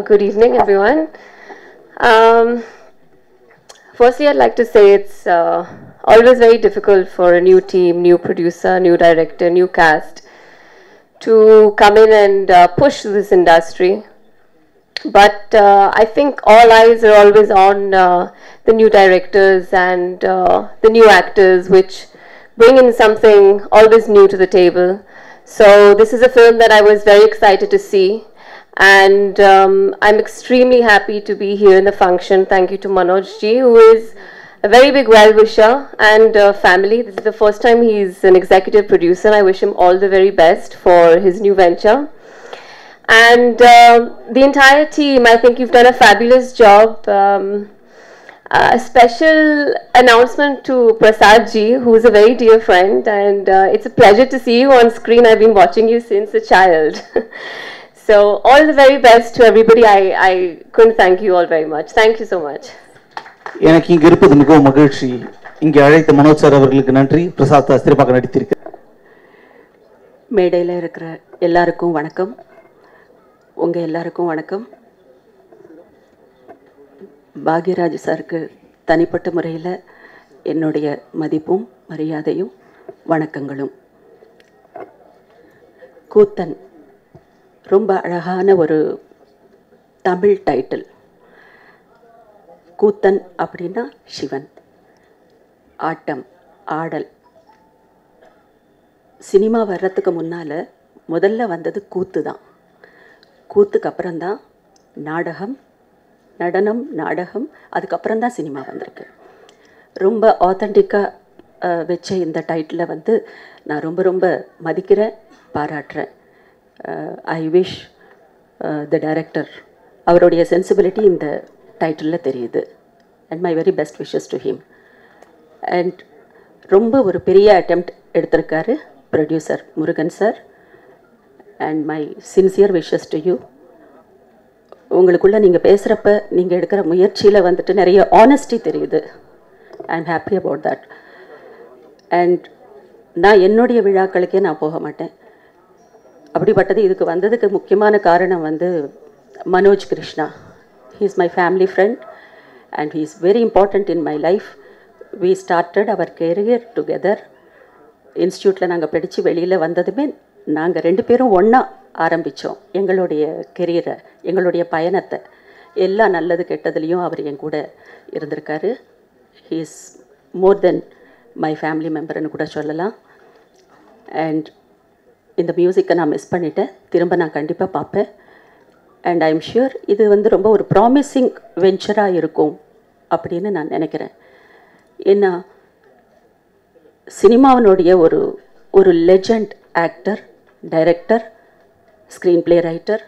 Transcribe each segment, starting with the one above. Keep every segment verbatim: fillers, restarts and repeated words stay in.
good evening, everyone. Um, firstly, I'd like to say it's uh, always very difficult for a new team, new producer, new director, new cast to come in and uh, push this industry. But uh, I think all eyes are always on uh, the new directors and uh, the new actors, which bring in something always new to the table. So this is a film that I was very excited to see. And um, I'm extremely happy to be here in the function. Thank you to Manoj ji, who is a very big well-wisher and uh, family. This is the first time he's an executive producer. I wish him all the very best for his new venture. And uh, the entire team, I think you've done a fabulous job. Um, uh, a special announcement to Prasad ji, who's a very dear friend. And uh, it's a pleasure to see you on screen. I've been watching you since a child. So all the very best to everybody. I, I couldn't thank you all very much. Thank you so much. எனக்கு இங்க இருப்பது மிகவும் மகிழ்ச்சி. இங்கே அழைத்த Manoj sir அவர்களுக்கு நன்றி. பிரசாத் சிறப்பாக நடித்திருக்கிறார். மேடையில் இருக்கிற எல்லாருக்கும் வணக்கம். உங்க எல்லாருக்கும் வணக்கம். பாக்யராஜ் சாருக்கு தனிப்பட்ட முறையில் என்னுடைய மதிப்பும் மரியாதையும் வணக்கங்களும். கூத்தன் ரொம்ப அழகான ஒரு தமிழ் டைட்டில். கூத்தன் அப்படின்னா சிவன். ஆட்டம், ஆடல். சினிமா வர்றதுக்கு முன்னால் முதல்ல வந்தது கூத்து தான். கூத்துக்கு அப்புறம்தான் நாடகம், நடனம், நாடகம், அதுக்கப்புறம்தான் சினிமா வந்திருக்கு. ரொம்ப ஆத்தென்டிக்காக வச்ச இந்த டைட்டிலை வந்து நான் ரொம்ப ரொம்ப மதிக்கிறேன், பாராட்டுறேன். ஐ விஷ் த டைரக்டர் அவருடைய சென்சிபிலிட்டி இந்த டைட்டிலில் தெரியுது. And my very best wishes to him. And ரொம்ப ஒரு பெரிய அட்டெம்ப்ட் எடுத்திருக்காரு producer Murugan sir. And my sincere wishes to you. உங்களுக்குள்ளே நீங்கள் பேசுகிறப்ப நீங்கள் எடுக்கிற முயற்சியில் வந்துட்டு நிறைய ஆனஸ்டி தெரியுது. I am happy about that. And நான் என்னுடைய விழாக்களுக்கே நான் போக மாட்டேன். அப்படிப்பட்டது இதுக்கு வந்ததுக்கு முக்கியமான காரணம் வந்து Manoj Krishna. He is my family friend and he is very important in my life. We started our career together. இன்ஸ்டியூட்டில் நாங்கள் படித்து வெளியில் வந்ததுமே நாங்கள் ரெண்டு பேரும் ஒன்றா ஆரம்பித்தோம் எங்களுடைய கெரியரை, எங்களுடைய பயணத்தை. எல்லா நல்லது கெட்டதுலேயும் அவர் என் கூட இருந்திருக்காரு. He is more then my family மெம்பர்னு கூட சொல்லலாம். அண்ட் இந்த மியூசிக்கை நான் மிஸ் பண்ணிட்டேன். திரும்ப நான் கண்டிப்பாக பார்ப்பேன். அண்ட் ஐ எம் ஷியூர் இது வந்து ரொம்ப ஒரு ப்ராமிசிங் வெஞ்சராக இருக்கும் அப்படின்னு நான் நினைக்கிறேன். ஏன்னா சினிமாவினுடைய ஒரு ஒரு legend actor, director, screen play writer,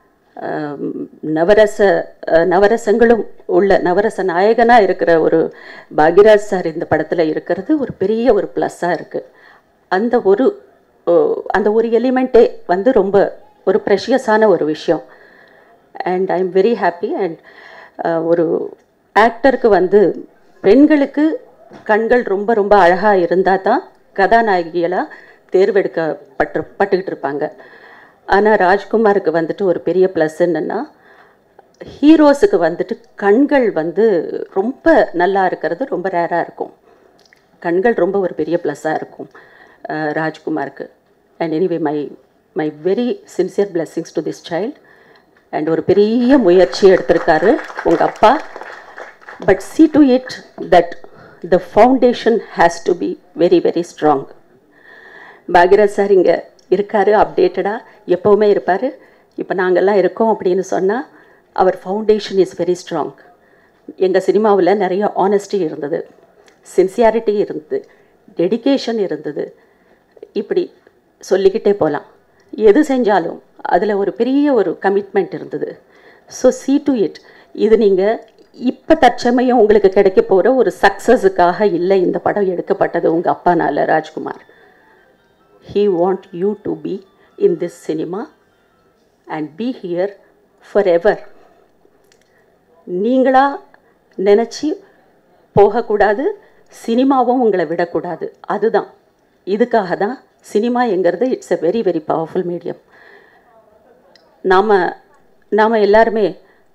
நவரச நவரசங்களும் உள்ள நவரச நாயகனாக இருக்கிற ஒரு பாக்யராஜ் சார் இந்த படத்தில் இருக்கிறது ஒரு பெரிய ஒரு ப்ளஸ்ஸாக இருக்குது. அந்த ஒரு அந்த ஒரு எலிமெண்ட்டே வந்து ரொம்ப ஒரு ப்ரெஷியஸான ஒரு விஷயம். And I am very happy. And ஒரு ஆக்டருக்கு வந்து பெண்களுக்கு கண்கள் ரொம்ப ரொம்ப அழகாக இருந்தால் தான் கதாநாயகிகளாக தேர்வெடுக்கப்பட்டு பட்டுக்கிட்டு இருப்பாங்க. ஆனால் ராஜ்குமாருக்கு வந்துட்டு ஒரு பெரிய ப்ளஸ் என்னென்னா ஹீரோஸுக்கு வந்துட்டு கண்கள் வந்து ரொம்ப நல்லா இருக்கிறது ரொம்ப ரேராக இருக்கும். கண்கள் ரொம்ப ஒரு பெரிய ப்ளஸ்ஸாக இருக்கும் ராஜ்குமாருக்கு. And anyway my my very sincere blessings to this child. And ஒரு பெரிய முயற்சி எடுத்திருக்காரு உங்கள் அப்பா. But see to it that the foundation has to be very very strong. Bhagyaraj sir இங்கே இருக்கார், அப்டேட்டடாக எப்போவுமே இருப்பார். இப்போ நாங்கள்லாம் இருக்கோம் அப்படின்னு சொன்னால் அவர் ஃபவுண்டேஷன் இஸ் வெரி ஸ்ட்ராங். எங்கள் சினிமாவில் நிறைய ஆனஸ்டி இருந்தது, சின்சியாரிட்டி இருந்தது, டெடிக்கேஷன் இருந்தது. இப்படி சொல்லிக்கிட்டே போகலாம். எது செஞ்சாலும் அதில் ஒரு பெரிய ஒரு கமிட்மெண்ட் இருந்தது. So see to it. இது நீங்கள் இப்போ தற்சமயம் உங்களுக்கு கிடைக்க போகிற ஒரு சக்ஸஸுக்காக இல்லை இந்த படம் எடுக்கப்பட்டது உங்கள் அப்பானால Rajkumar. He want you to be in this cinema and be here forever. நீங்களா நினச்சி போகக்கூடாது, சினிமாவும் உங்களை விடக்கூடாது. அதுதான், இதுக்காக தான் சினிமா என்கிறது it's a very very powerful medium. நாம் நாம் எல்லாருமே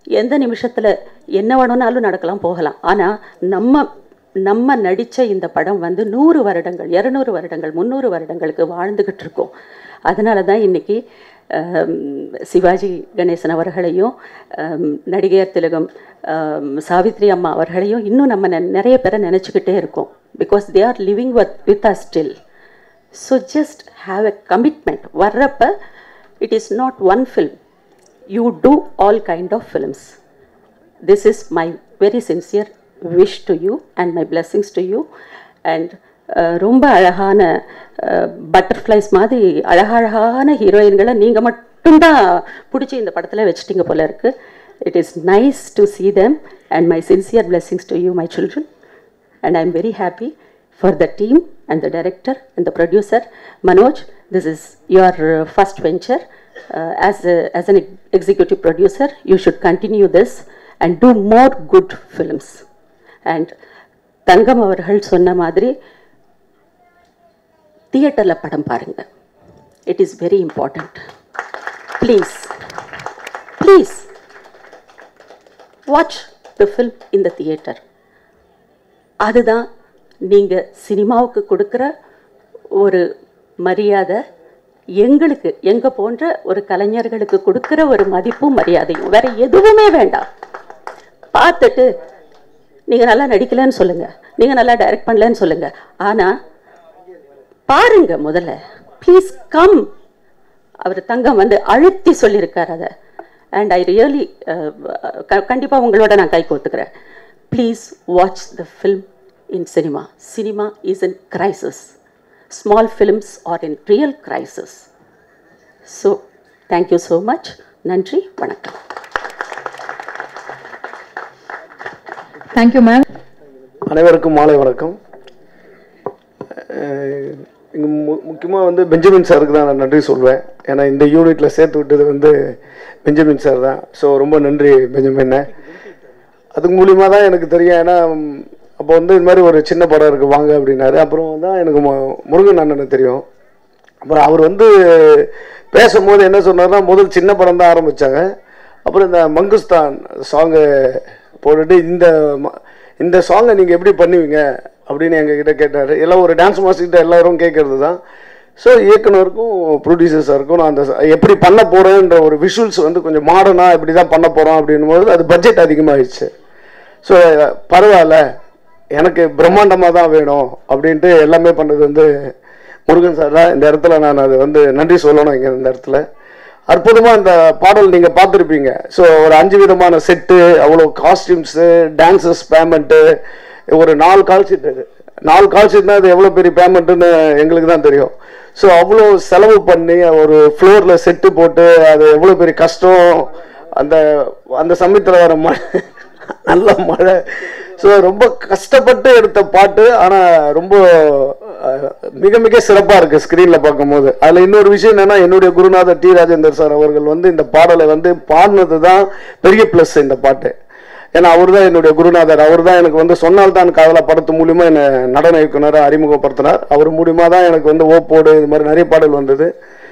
எந்த நிமிஷத்தில் என்ன வேணும்னாலும் நடக்கலாம் போகலாம். ஆனால் நம்ம நம்ம நடித்த இந்த படம் வந்து நூறு வருடங்கள் இரநூறு வருடங்கள் முந்நூறு வருடங்களுக்கு வாழ்ந்துக்கிட்டு இருக்கோம். அதனால தான் இன்றைக்கி சிவாஜி கணேசன் அவர்களையும் நடிகையர் திலகம் சாவித்ரி அம்மா அவர்களையும் இன்னும் நம்ம நிறைய பேரை நினச்சிக்கிட்டே இருக்கோம். Because they are living with with us still. So just have a commitment. வர்றப்ப it is not one film, you do all kind of films. This is my very sincere wish to you and my blessings to you. And ரொம்ப அழகான butterflies மாதிரி அழகழகான ஹீரோயின்களை நீங்கள் மட்டும்தான் பிடிச்சி இந்த படத்தில் வச்சுட்டிங்க போல இருக்கு. It is nice to see them and my sincere blessings to you, my children. And I am very happy for the team and the director and the producer. Manoj, this is your first venture uh, as, a, as an executive producer. You should continue this and do more good films. And Thangam அவர்கள் சொன்ன மாதிரி தியேட்டரில் படம் பாருங்க. It is very important. Please please watch the film in the theatre. அதுதான் நீங்கள் சினிமாவுக்கு கொடுக்குற ஒரு மரியாதை, எங்களுக்கு எங்கள் போன்ற ஒரு கலைஞர்களுக்கு கொடுக்குற ஒரு மதிப்பும் மரியாதையும். வேற எதுவுமே வேண்டாம். பார்த்துட்டு நீங்கள் நல்லா நடிக்கலன்னு சொல்லுங்கள், நீங்கள் நல்லா டைரக்ட் பண்ணலன்னு சொல்லுங்கள், ஆனால் பாருங்க முதல்ல. Please come. அவர் தங்கம் வந்து அழுத்தி சொல்லியிருக்கார் அதை. அண்ட் ஐ ரியலி கண்டிப்பாக உங்களோட நான் கை கோத்துக்கிறேன். Please watch the film in cinema. Cinema is in crisis. Small films are in real crisis. So thank you so much. நன்றி, வணக்கம். Thank you ma'am. அனைவருக்கும் மாலை வணக்கம். இங்கே மு முக்கியமாக வந்து பெஞ்சமின் சாருக்கு தான் நான் நன்றி சொல்வேன். ஏன்னா இந்த யூனிட்டில் சேர்த்து விட்டது வந்து பெஞ்சமின் சார் தான். ஸோ ரொம்ப நன்றி பெஞ்சமின். அதுக்கு மூலிமா தான் எனக்கு தெரியும். ஏன்னா அப்போ வந்து இது மாதிரி ஒரு சின்ன படம் இருக்குது வாங்க அப்படின்னாரு. அப்புறம் தான் எனக்கு முருகன் அண்ணனை தெரியும். அப்புறம் அவர் வந்து பேசும்போது என்ன சொன்னார்னா, முதல் சின்ன படம் தான் ஆரம்பித்தாங்க. அப்புறம் இந்த மங்குஸ்தான் சாங்கு போட்டுட்டு இந்த இந்த சாங்கை நீங்கள் எப்படி பண்ணுவீங்க அப்படின்னு எங்ககிட்ட கேட்டார். எல்லாம் ஒரு டான்ஸ் மாஸ்டர்கிட்ட எல்லோரும் கேட்குறது தான். ஸோ இயக்குனருக்கும் ப்ரொடியூசர்ஸாருக்கும் நான் அந்த எப்படி பண்ண போகிறேன்ற ஒரு விஷுவல்ஸ் வந்து கொஞ்சம் மாடர்னாக இப்படி தான் பண்ண போகிறோம் அப்படின்னும்போது அது பட்ஜெட் அதிகமாகிடுச்சு. ஸோ பரவாயில்ல, எனக்கு பிரம்மாண்டமாக தான் வேணும் அப்படின்ட்டு எல்லாமே பண்ணது வந்து முருகன் சார் தான். இந்த இடத்துல நான் அது வந்து நன்றி சொல்லணும். இங்கே இந்த இடத்துல அற்புதமாக இந்த பாடல் நீங்கள் பார்த்துருப்பீங்க. ஸோ ஒரு அஞ்சு விதமான செட்டு, அவ்வளோ காஸ்டியூம்ஸு, டான்ஸஸ், பேமெண்ட்டு, ஒரு நாலு கால் ஷீட். அது நாலு கால் ஷீட்னா அது எவ்வளோ பெரிய பேமெண்ட்டுன்னு எங்களுக்கு தான் தெரியும். ஸோ அவ்வளோ செலவு பண்ணி ஒரு ஃப்ளோரில் செட்டு போட்டு அது எவ்வளோ பெரிய கஷ்டம். அந்த அந்த சமயத்தில் வர மழை, நல்ல மழை. ஸோ ரொம்ப கஷ்டப்பட்டு எடுத்த பாட்டு. ஆனால் ரொம்ப மிக மிக சிறப்பாக இருக்குது ஸ்க்ரீனில் பார்க்கும்போது. அதில் இன்னொரு விஷயம் என்னென்னா, என்னுடைய குருநாதர் டி ராஜேந்தர் சார் அவர்கள் வந்து இந்த பாடலை வந்து பாடினது தான் பெரிய ப்ளஸ் இந்த பாட்டு. ஏன்னா அவர் தான் என்னுடைய குருநாதர். அவர் தான் எனக்கு வந்து சொன்னால் தான் காதலா படத்து மூலிமா என்னை நடன இயக்குனரை அறிமுகப்படுத்தினார். அவர் மூலிமா தான் எனக்கு வந்து ஓப்போடு இது மாதிரி நிறைய பாடல் வந்தது.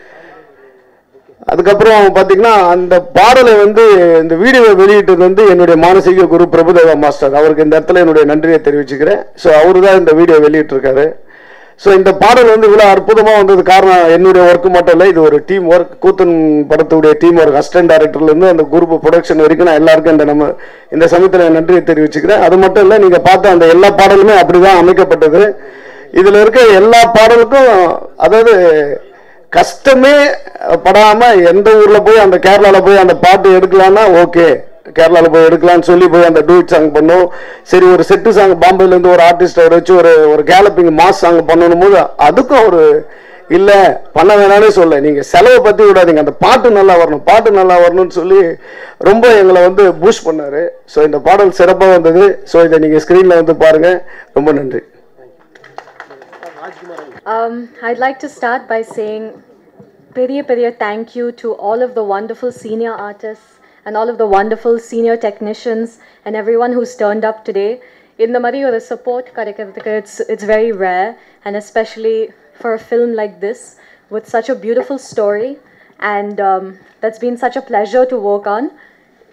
அதுக்கப்புறம் பார்த்தீங்கன்னா அந்த பாடலை வந்து இந்த வீடியோவை வெளியிட்டது வந்து என்னுடைய மானசீக குரு பிரபுதேவா மாஸ்டர். அவருக்கு இந்த இடத்துல என்னுடைய நன்றியை தெரிவிச்சுக்கிறேன். ஸோ அவரு தான் இந்த வீடியோ வெளியிட்டிருக்காரு. ஸோ இந்த பாடல் வந்து இவ்வளோ அற்புதமாக வந்தது காரணம் என்னுடைய ஒர்க்கு மட்டும் இல்லை, இது ஒரு டீம் ஒர்க். கூத்தன் படத்துடைய டீம் ஒர்க். அசிஸ்டன்ட் டைரக்டர்லேருந்து அந்த குரூப் ப்ரொடக்ஷன் வரைக்கும் நான் எல்லாருக்கும் இந்த நம்ம இந்த சமயத்தில் நன்றியை தெரிவிச்சுக்கிறேன். அது மட்டும் இல்லை, நீங்கள் பார்த்த அந்த எல்லா பாடலுமே அப்படி தான் அமைக்கப்பட்டது. இதில் இருக்க எல்லா பாடலுக்கும் அதாவது கஷ்டமே படாமல் எந்த ஊரில் போய் அந்த கேரளாவில் போய் அந்த பாட்டு எடுக்கலான்னா ஓகே, கேரளாவில் போய் எடுக்கலான்னு சொல்லி போய் அந்த டூயிட் சாங் பண்ணோம். சரி, ஒரு செட்டு சாங் பாம்பேலேருந்து ஒரு ஆர்டிஸ்ட்டை வச்சு ஒரு ஒரு கேலப்பிங் மாஸ் சாங் பண்ணணும் போது அதுக்கும் ஒரு இல்லை பண்ண வேணானே சொல்ல, நீங்கள் செலவை பற்றி விடாதீங்க, அந்த பாட்டு நல்லா வரணும், பாட்டு நல்லா வரணும்னு சொல்லி ரொம்ப எங்களை வந்து பூஸ்ட் பண்ணார். ஸோ இந்த பாடல் சிறப்பாக வந்தது. ஸோ இதை நீங்கள் ஸ்க்ரீனில் வந்து பாருங்கள். ரொம்ப நன்றி. Um, I'd like to start by saying Periya Periya thank you to all of the wonderful senior artists and all of the wonderful senior technicians and everyone who's turned up today. In the Mari or the support it's it's very rare, and especially for a film like this with such a beautiful story, and um, that's been such a pleasure to work on.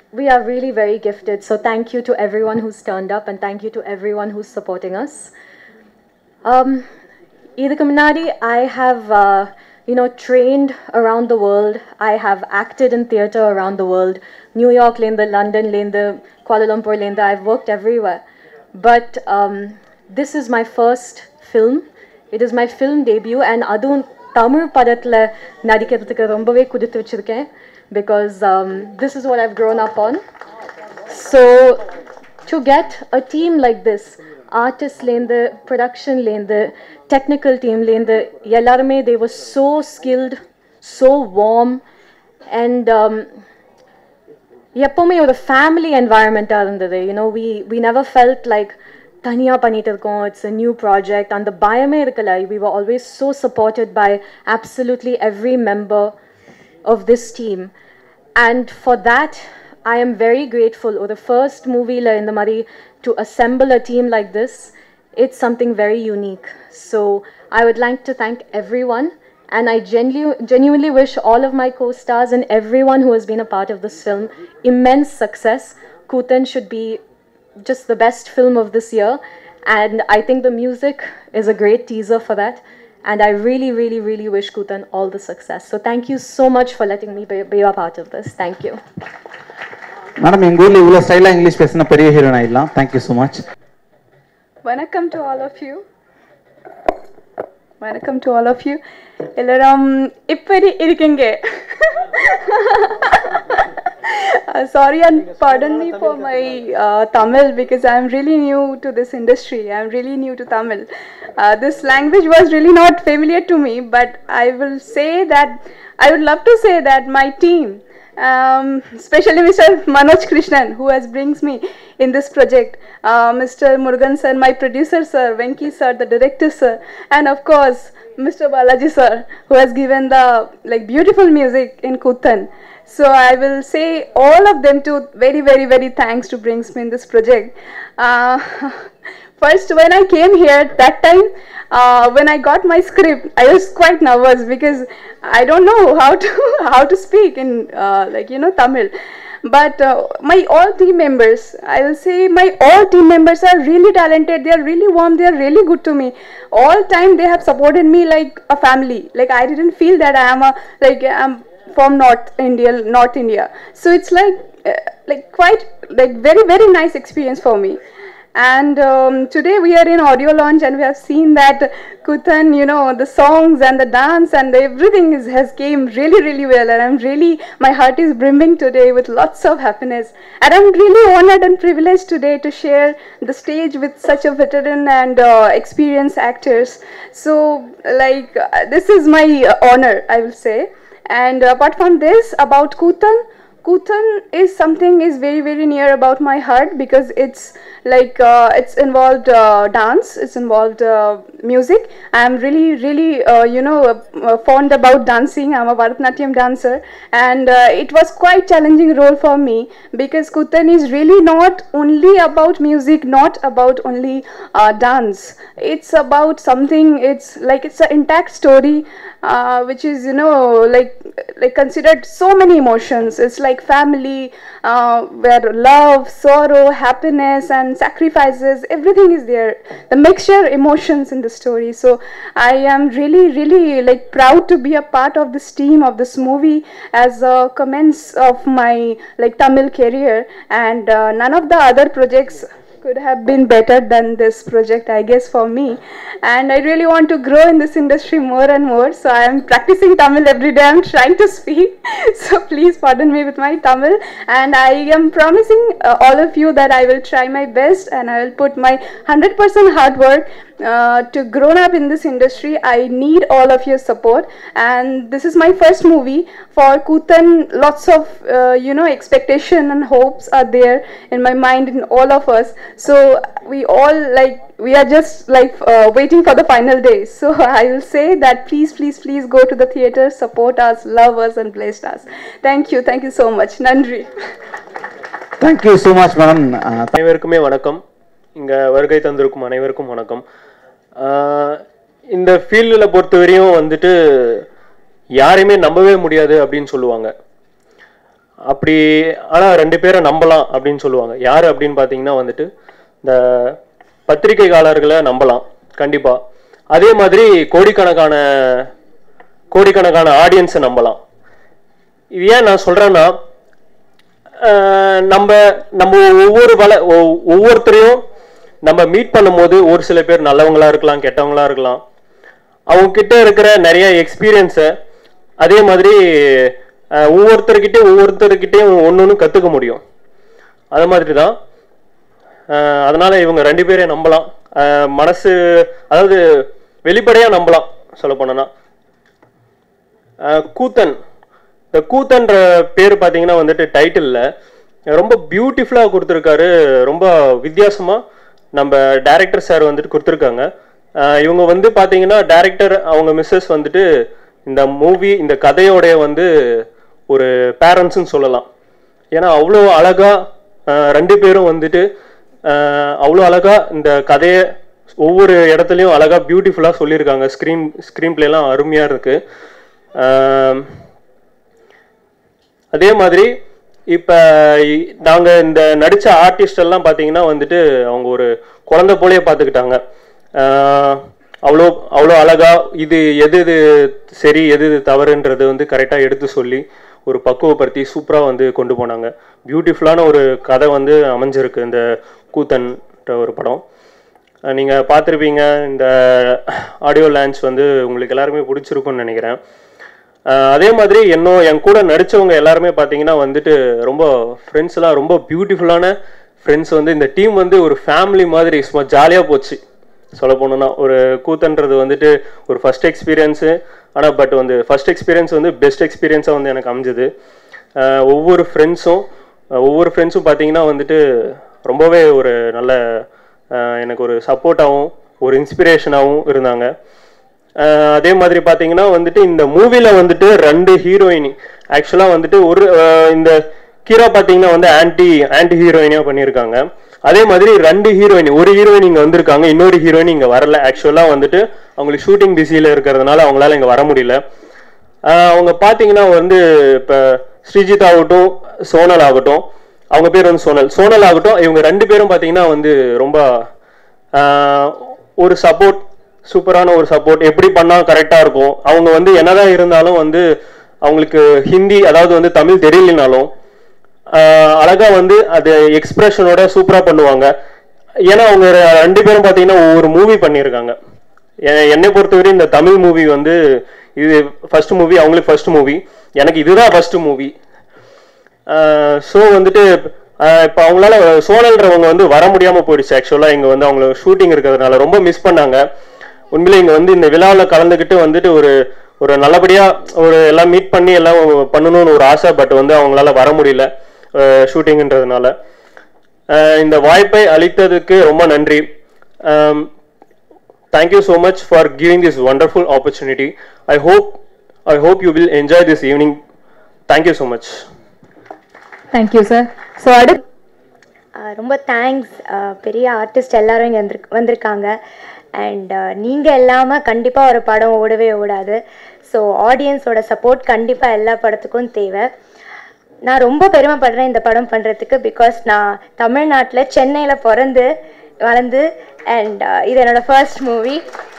we are really very gifted. So thank you to everyone who's turned up, and thank you to everyone who's supporting us. Um, idhukku munnadi, I have, uh, you know, trained around the world. I have acted in theatre around the world. New York, Lenda, London, Lenda, Kuala Lumpur, Lenda. I've worked everywhere. But um, this is my first film. It is my film debut, and adun Tamil padathla nadikkiradhukku rombave kuduthu vechiruken, because um, this is what I've grown up on. So to get a team like this, artists lende, production lende, technical team lende, ellarume, they were so skilled, so warm, and um, எப்பவுமே ஒரு family என்வாயர்மெண்ட்டாக இருந்தது. You know we we never felt like தனியாக பண்ணிட்டு இருக்கோம், it's a new project, அந்த பயமே இருக்கல. We were always so supported by absolutely every member of this team. And for that I am very grateful. ஒரு ஃபர்ஸ்ட் மூவியில் இந்த மாதிரி to assemble a team like this, it's something very unique. So I would like to thank everyone. And I genu- genuinely wish all of my co-stars and everyone who has been a part of this film immense success. Koothan should be just the best film of this year, and I think the music is a great teaser for that. And I really, really, really wish Koothan all the success. So thank you so much for letting me be, be a part of this. Thank you. Madam, எங்க ஊர்ல இவ்வளவு ஸ்டைலா English பேசின பெரிய heroine ஆயிடலாம். Thank you so much. Welcome to all of you. Welcome to all of you. எல்லாரும் இப்படி இருக்கீங்க. Sorry and pardon me for my uh, Tamil, because I am really new to this industry. I am really new to Tamil. Uh, this language was really not familiar to me, but I will say that I would love to say that my team, um, especially Mister Manoj Krishnan, who has brings me in this project, uh, Mister Murugan sir, my producer sir, Venki sir, the director sir, and of course Mister Balji sir, who has given the like beautiful music in Koothan. So I will say all of them to very very very thanks to brings me in this project. Uh, first when I came here that time, uh, when I got my script, I was quite nervous because I don't know how to how to speak in uh, like you know Tamil. But uh, my all team members, I will say my all team members are really talented. They are really warm. They are really good to me. All time they have supported me like a family. Like I didn't feel that I am a like I'm from North India, North India. So it's like uh, like quite like very very nice experience for me. And um, today we are in audio launch, and we have seen that Koothan, you know, the songs and the dance and the everything is, has came really really well, and I'm really, my heart is brimming today with lots of happiness, and I'm really honored and privileged today to share the stage with such a veteran and uh, experienced actors. So like uh, this is my uh, honor, I will say. And apart from this, about Koothan, Koothan is something is very very near about my heart, because it's like uh, it's involved uh, dance, it's involved uh, music. I am really really uh, you know uh, fond about dancing. I'm a Bharatanatyam dancer, and uh, it was quite challenging role for me, because Koothan is really not only about music, not about only uh, dance. It's about something, it's like it's an intact story, uh, which is you know like like considered so many emotions. It's like family, uh, where love, sorrow, happiness and sacrifices, everything is there, the mixture emotions in the story. So I am really really like proud to be a part of this team of this movie as a commence of my like Tamil career, and uh, none of the other projects could have been better than this project, I guess, for me. And I really want to grow in this industry more and more, so I am practicing Tamil every day. I'm trying to speak, so please pardon me with my Tamil, and I am promising uh, all of you that I will try my best, and I will put my one hundred percent hard work uh, to grow up in this industry. I need all of your support, and this is my first movie for Koothan. Lots of uh, you know expectation and hopes are there in my mind, in all of us. So we all like we are just like uh, waiting for the final day. So I will say that please please please go to the theater, support us, love us and bless us. Thank you, thank you so much. Nandri. Thank you so much madam. அனைவருக்குமே வணக்கம். இங்க வருகை தந்திருக்கும் அனைவருக்கும் வணக்கம். இந்த ஃபீல்டில் பொறுத்தவரையும் வந்துட்டு யாரையுமே நம்பவே முடியாது அப்படின்னு சொல்லுவாங்க. அப்படி ஆனால் ரெண்டு பேரை நம்பலாம் அப்படின்னு சொல்லுவாங்க. யார் அப்படின்னு பார்த்தீங்கன்னா வந்துட்டு இந்த பத்திரிகையாளர்களை நம்பலாம் கண்டிப்பாக. அதே மாதிரி கோடிக்கணக்கான கோடிக்கணக்கான ஆடியன்ஸை நம்பலாம். இது ஏன் நான் சொல்கிறேன்னா, நம்ம நம்ம ஒவ்வொரு வள ஒவ்வொருத்தரையும் நம்ம மீட் பண்ணும்போது ஒரு சில பேர் நல்லவங்களா இருக்கலாம், கெட்டவங்களா இருக்கலாம். அவங்க கிட்ட இருக்கிற நிறைய எக்ஸ்பீரியன்ஸை அதே மாதிரி ஒவ்வொருத்தர்கிட்டே ஒவ்வொருத்தர்கிட்டையும் ஒன்று ஒன்று கற்றுக்க முடியும். அது மாதிரி தான். அதனால இவங்க ரெண்டு பேரையும் நம்பலாம். மனசு அதாவது வெளிப்படையாக நம்பலாம் சொல்ல போனோன்னா. கூத்தன், இந்த கூத்தன்ற பேர் பார்த்தீங்கன்னா வந்துட்டு டைட்டிலில் ரொம்ப பியூட்டிஃபுல்லாக கொடுத்துருக்காரு. ரொம்ப வித்தியாசமாக நம்ம டைரக்டர் சார் வந்துட்டு கொடுத்துருக்காங்க. இவங்க வந்து பார்த்தீங்கன்னா டைரக்டர் அவங்க மிஸ்ஸஸ் வந்துட்டு இந்த மூவி இந்த கதையோடைய வந்து ஒரு பேரண்ட்ஸ்ன்னு சொல்லலாம். ஏன்னா அவ்வளோ அழகாக ரெண்டு பேரும் வந்துட்டு அவ்வளோ அழகாக இந்த கதையை ஒவ்வொரு இடத்துலையும் அழகாக பியூட்டிஃபுல்லாக சொல்லியிருக்காங்க. ஸ்க்ரீன் ஸ்க்ரீன் பிளேலாம் அருமையாக இருக்குது. அதே மாதிரி இப்போ நாங்கள் இந்த நடித்த ஆர்டிஸ்ட் எல்லாம் பார்த்தீங்கன்னா வந்துட்டு அவங்க ஒரு குழந்தை போலேயே பார்த்துக்கிட்டாங்க. அவ்வளோ அவ்வளோ அழகாக இது எது எது சரி எது எது தவறுன்றது வந்து கரெக்டாக எடுத்து சொல்லி ஒரு பக்குவப்படுத்தி சூப்பராக வந்து கொண்டு போனாங்க. பியூட்டிஃபுல்லான ஒரு கதை வந்து அமைஞ்சிருக்கு இந்த கூத்தன்ற ஒரு படம். நீங்கள் பார்த்துருப்பீங்க. இந்த ஆடியோ லான்ச் வந்து உங்களுக்கு எல்லாருமே பிடிச்சிருக்குன்னு நினைக்கிறேன். அதே மாதிரி இன்னும் என் கூட நடித்தவங்க எல்லாருமே பார்த்தீங்கன்னா வந்துட்டு ரொம்ப ஃப்ரெண்ட்ஸ்லாம் ரொம்ப பியூட்டிஃபுல்லான ஃப்ரெண்ட்ஸ். வந்து இந்த டீம் வந்து ஒரு ஃபேமிலி மாதிரி சும்மா ஜாலியாக போச்சு சொல்ல போனோன்னா. ஒரு கூத்தன்றது வந்துட்டு ஒரு ஃபஸ்ட் எக்ஸ்பீரியன்ஸு. ஆனால் பட் வந்து ஃபஸ்ட் எக்ஸ்பீரியன்ஸ் வந்து பெஸ்ட் எக்ஸ்பீரியன்ஸாக வந்து எனக்கு அமைஞ்சது. ஒவ்வொரு ஃப்ரெண்ட்ஸும் ஒவ்வொரு ஃப்ரெண்ட்ஸும் பார்த்தீங்கன்னா வந்துட்டு ரொம்பவே ஒரு நல்ல எனக்கு ஒரு சப்போர்ட்டாகவும் ஒரு இன்ஸ்பிரேஷனாகவும் இருந்தாங்க. அதே மாதிரி பார்த்தீங்கன்னா வந்துட்டு இந்த மூவியில் வந்துட்டு ரெண்டு ஹீரோயினி ஆக்சுவலாக வந்துட்டு ஒரு இந்த கீரா பார்த்தீங்கன்னா வந்து ஆன்டி ஆன்டி ஹீரோயினியாக பண்ணியிருக்காங்க. அதே மாதிரி ரெண்டு ஹீரோயின், ஒரு ஹீரோயின் இங்கே வந்திருக்காங்க, இன்னொரு ஹீரோயின் இங்கே வரல. ஆக்சுவலாக வந்துட்டு அவங்களுக்கு ஷூட்டிங் பிஸியில் இருக்கிறதுனால அவங்களால இங்கே வர முடியல. அவங்க பார்த்தீங்கன்னா வந்து இப்போ ஸ்ரீஜித் ஆகட்டும் சோனல் ஆகட்டும், அவங்க பேர் வந்து சோனல் சோனல் ஆகட்டும் இவங்க ரெண்டு பேரும் பார்த்தீங்கன்னா வந்து ரொம்ப ஒரு சப்போர்ட், சூப்பரான ஒரு சப்போர்ட். எப்படி பண்ணால் கரெக்டாக இருக்கும். அவங்க வந்து என்னதான் இருந்தாலும் வந்து அவங்களுக்கு ஹிந்தி அதாவது வந்து தமிழ் தெரியலனாலும் அழகாக வந்து அது எக்ஸ்பிரஷனோட சூப்பராக பண்ணுவாங்க. ஏன்னா அவங்க ரெண்டு பேரும் பார்த்தீங்கன்னா ஒவ்வொரு மூவி பண்ணியிருக்காங்க. என்னை பொறுத்தவரை இந்த தமிழ் மூவி வந்து இது ஃபர்ஸ்ட் மூவி, அவங்களுக்கு ஃபர்ஸ்ட் மூவி, எனக்கு இதுதான் ஃபர்ஸ்ட் மூவி. ஸோ வந்துட்டு இப்போ அவங்களால சோனல்ன்றவங்க வந்து வர முடியாமல் போயிடுச்சு. ஆக்சுவலாக இங்கே வந்து அவங்க ஷூட்டிங் இருக்கிறதுனால ரொம்ப மிஸ் பண்ணாங்க. உண்மையிலே இங்கே வந்து இந்த விழாவில் கலந்துக்கிட்டு வந்துட்டு ஒரு ஒரு நல்லபடியாக ஒரு எல்லாம் மீட் பண்ணி எல்லாம் பண்ணணும்னு ஒரு ஆசை. பட் வந்து அவங்களால வர முடியல ஷூட்டிங்ன்றதுனால. இந்த வாய்ப்பை அளித்ததுக்கு ரொம்ப நன்றி. Thank you so much for giving this wonderful opportunity. I hope I hope you will enjoy this evening. Thank you so much. Thank you sir. So அடுத்து ரொம்ப தேங்க்ஸ். பெரிய ஆர்டிஸ்ட் எல்லாரும் இங்கே வந்து வந்திருக்காங்க. அண்ட் நீங்கள் இல்லாமல் கண்டிப்பாக ஒரு படம் ஓடவே ஓடாது. ஸோ ஆடியன்ஸோட சப்போர்ட் கண்டிப்பாக எல்லா படத்துக்கும் தேவை. நான் ரொம்ப பெருமைப்படுறேன் இந்த படம் பண்ணுறதுக்கு. பிகாஸ் நான் தமிழ்நாட்டில் சென்னையில் பிறந்து வளர்ந்து அண்ட் இது என்னோடய ஃபர்ஸ்ட் மூவி.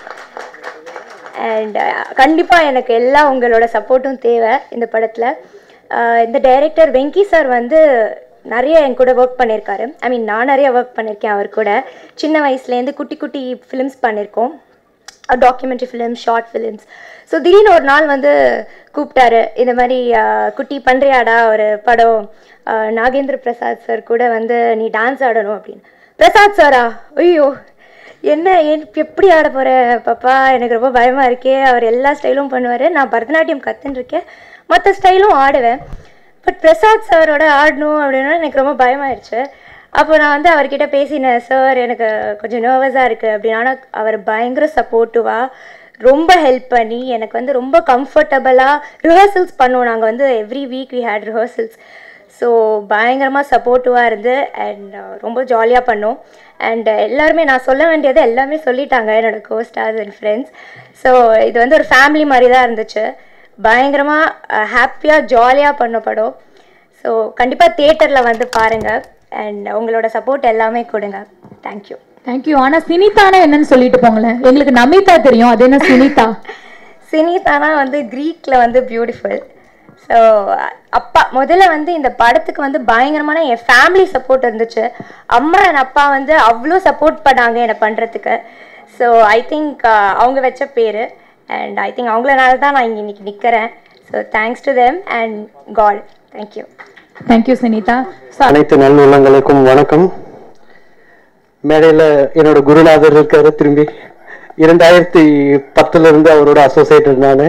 அண்ட் கண்டிப்பாக எனக்கு எல்லா உங்களோட சப்போர்ட்டும் தேவை இந்த படத்தில். இந்த டைரக்டர் வெங்கி சார் வந்து நிறைய என் கூட ஒர்க் பண்ணியிருக்காரு. ஐ மீன் நான் நிறைய ஒர்க் பண்ணியிருக்கேன் அவர் கூட. சின்ன வயசுலேருந்து குட்டி குட்டி ஃபிலிம்ஸ் பண்ணியிருக்கோம், documentary films, short films. So திடீர்னு ஒரு நாள் வந்து கூப்பிட்டாரு, இந்த மாதிரி குட்டி பண்ணுறியாடா ஒரு படம், நாகேந்திர பிரசாத் சார் கூட வந்து நீ டான்ஸ் ஆடணும் அப்படின்னு. பிரசாத் சாரா? ஐயோ என்ன எப்படி ஆட போகிற பாப்பா, எனக்கு ரொம்ப பயமாக இருக்கே. அவர் எல்லா ஸ்டைலும் பண்ணுவார், நான் பரதநாட்டியம் கற்றுன்ருக்கேன், மற்ற ஸ்டைலும் ஆடுவேன். பட் பிரசாத் சாரோட ஆடணும் அப்படின்னா எனக்கு ரொம்ப பயமாயிடுச்சு. அப்போ நான் வந்து அவர்கிட்ட பேசினேன், சார் எனக்கு கொஞ்சம் நர்வஸாக இருக்குது அப்படின்னு. ஆனால் அவர் பயங்கர சப்போர்ட்டிவாக ரொம்ப ஹெல்ப் பண்ணி எனக்கு வந்து ரொம்ப கம்ஃபர்டபுளாக ரிஹர்சல்ஸ் பண்ணுவோம். நாங்கள் வந்து every week we had rehearsals. So பயங்கரமாக சப்போர்ட்டிவாக இருந்து அண்ட் ரொம்ப ஜாலியாக பண்ணோம். அண்ட் எல்லாருமே நான் சொல்ல வேண்டியதை எல்லாமே சொல்லிட்டாங்க, என்னோடய கோஸ்டார்ஸ் அண்ட் ஃப்ரெண்ட்ஸ். ஸோ இது வந்து ஒரு ஃபேமிலி மாதிரி தான் இருந்துச்சு. பயங்கரமாக ஹாப்பியாக ஜாலியாக பண்ண படம். ஸோ கண்டிப்பாக தியேட்டரில் வந்து பாருங்கள் அண்ட் உங்களோட சப்போர்ட் எல்லாமே கொடுங்க. தேங்க்யூ. தேங்க்யூ. ஆனால் சினிதானா என்னன்னு சொல்லிட்டு போங்களேன். எங்களுக்கு நமிதா தெரியும், அது என்ன சினிதா? சினிதானா வந்து க்ரீக்கில் வந்து பியூட்டிஃபுல். ஸோ அப்பா முதல்ல வந்து இந்த படத்துக்கு வந்து பயங்கரமான என் ஃபேமிலி சப்போர்ட் இருந்துச்சு. அம்மா என் அப்பா வந்து அவ்வளோ சப்போர்ட் பண்ணாங்க என்னை பண்ணுறதுக்கு. ஸோ ஐ திங்க் அவங்க வச்ச பேர் அண்ட் ஐ திங்க் அவங்களனால தான் நான் இங்கே இன்னைக்கு நிற்கிறேன். So thanks to them and God. Thank you. Thank you Sinitha. அனைத்து நல்லுள்ளங்களுக்கும் வணக்கம். மேடையில் என்னோட குருநாதர் இருக்காரு. திரும்பி இரண்டாயிரத்தி பத்துல இருந்து அவரோட அசோசியேட்டட் நான்.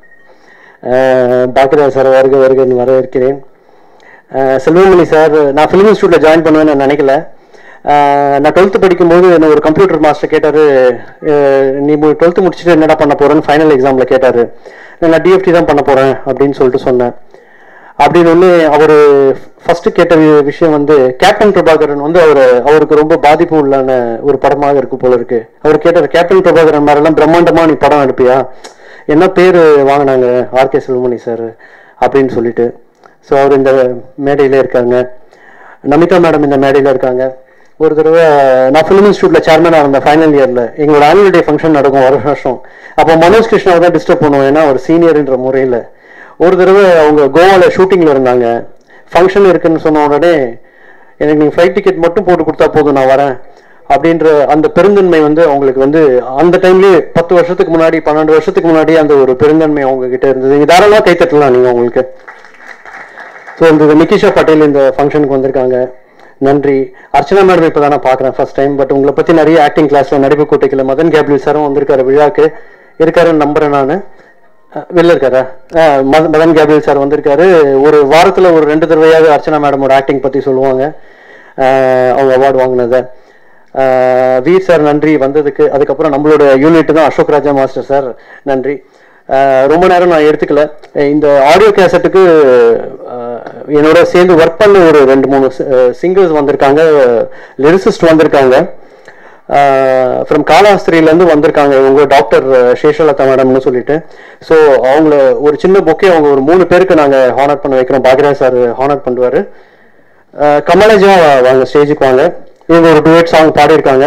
பாக்யராஜ் சார் வருக வருகன்னு வரவேற்கிறேன். செல்வமணி சார், நான் ஃபிலிம் இன்ஸ்டியூட்டில் ஜாயின் பண்ணுவேன்னு நான் நினைக்கல. நான் டுவெல்த்து படிக்கும்போது என்ன ஒரு கம்ப்யூட்டர் மாஸ்டர் கேட்டார், நீ டுவெல்த்து முடிச்சுட்டு என்னடா பண்ண போகிறேன்னு ஃபைனல் எக்ஸாமில் கேட்டார். நான் டிஎஃப்டி தான் பண்ண போகிறேன் அப்படின்னு சொல்லிட்டு சொன்னேன். அப்படின்னு ஒன்று அவர் ஃபஸ்ட்டு கேட்ட விஷயம் வந்து கேப்டன் பிரபாகரன் வந்து அவர் அவருக்கு ரொம்ப பாதிப்பு உள்ளான ஒரு படமாக இருக்கு போல இருக்கு. அவர் கேட்டார், கேப்டன் பிரபாகரன் மாதிரிலாம் பிரம்மாண்டமாக நீ படம் எடுப்பியா, என்ன பேர் வாங்கினாங்க ஆர்கே செல்வமணி சார் அப்படின்னு சொல்லிட்டு. ஸோ அவர் இந்த மேடையில் இருக்காங்க. நமிதா மேடம் இந்த மேடையில் இருக்காங்க. ஒரு தடவை நான் ஃபிலிம் இன்ஸ்டியூட்டில் சேர்மனாக இருந்தேன் ஃபைனல் இயரில். எங்களோட ஆனுவல் டே ஃபங்க்ஷன் நடக்கும் வருஷ வருஷம். அப்போ மனோஜ் கிருஷ்ணாவை தான் டிஸ்டர்ப் பண்ணுவோம், ஏன்னா ஒரு சீனியர்ன்ற முறையில். ஒரு தடவை அவங்க கோவாவில் ஷூட்டிங்கில் இருந்தாங்க. ஃபங்க்ஷன் இருக்குன்னு சொன்ன உடனே எனக்கு நீங்கள் ஃப்ளைட் டிக்கெட் மட்டும் போட்டு கொடுத்தா போதும், நான் வரேன் அப்படின்ற அந்த பெருந்தன்மை வந்து அவங்களுக்கு வந்து அந்த டைம்லேயே பத்து வருஷத்துக்கு முன்னாடி பன்னெண்டு வருஷத்துக்கு முன்னாடி அந்த ஒரு பெருந்தன்மை அவங்க கிட்ட இருந்தது. நீங்கள் தாராளமாக கைத்தட்டலாம் நீங்கள் அவங்களுக்கு. ஸோ இந்த நிகிஷா பட்டேல் இந்த ஃபங்க்ஷனுக்கு வந்திருக்காங்க, நன்றி. அர்ச்சனா மேடம் இப்போ தான் நான் பார்க்குறேன் ஃபர்ஸ்ட் டைம். பட் உங்களை பற்றி நிறைய ஆக்டிங் கிளாஸில் நடிப்பு கோட்டைக்கில் மதன் கேப்ரியல் சாரும் வந்திருக்காரு விழாக்கு. இருக்காருன்னு நம்புறேன் நான். வெளில இருக்காரா? மதன் கேப்ரியல் சார் வந்திருக்காரு. ஒரு வாரத்தில் ஒரு ரெண்டு தடவையாவது அர்ச்சனா மேடமோட ஆக்டிங் பற்றி சொல்லுவாங்க, அவங்க அவார்டு வாங்கினதை. வீர் சார் நன்றி வந்ததுக்கு. அதுக்கப்புறம் நம்மளோட யூனிட் தான் அசோக் ராஜா மாஸ்டர் சார், நன்றி. ரொம்ப நேரம் நான் எடுத்துக்கல. இந்த ஆடியோ கேசட்டுக்கு என்னோட சேர்ந்து ஒர்க் பண்ண ஒரு ரெண்டு மூணு சிங்கர்ஸ் வந்திருக்காங்க, லிரிசிஸ்ட் வந்திருக்காங்க. ஃப்ரம் காலாஸ்திரியிலேருந்து வந்திருக்காங்க இவங்க, டாக்டர் சேஷலதா மேடம்னு சொல்லிட்டு. ஸோ அவங்கள ஒரு சின்ன பொக்கே அவங்க ஒரு மூணு பேருக்கு நாங்கள் ஹானர் பண்ண வைக்கிறோம். பாக்யராஜ் சார் ஹானர் பண்ணுவார். கமலஜா வாங்க ஸ்டேஜுக்கு வாங்க. இவங்க ஒரு டூயட் சாங் பாடியிருக்காங்க.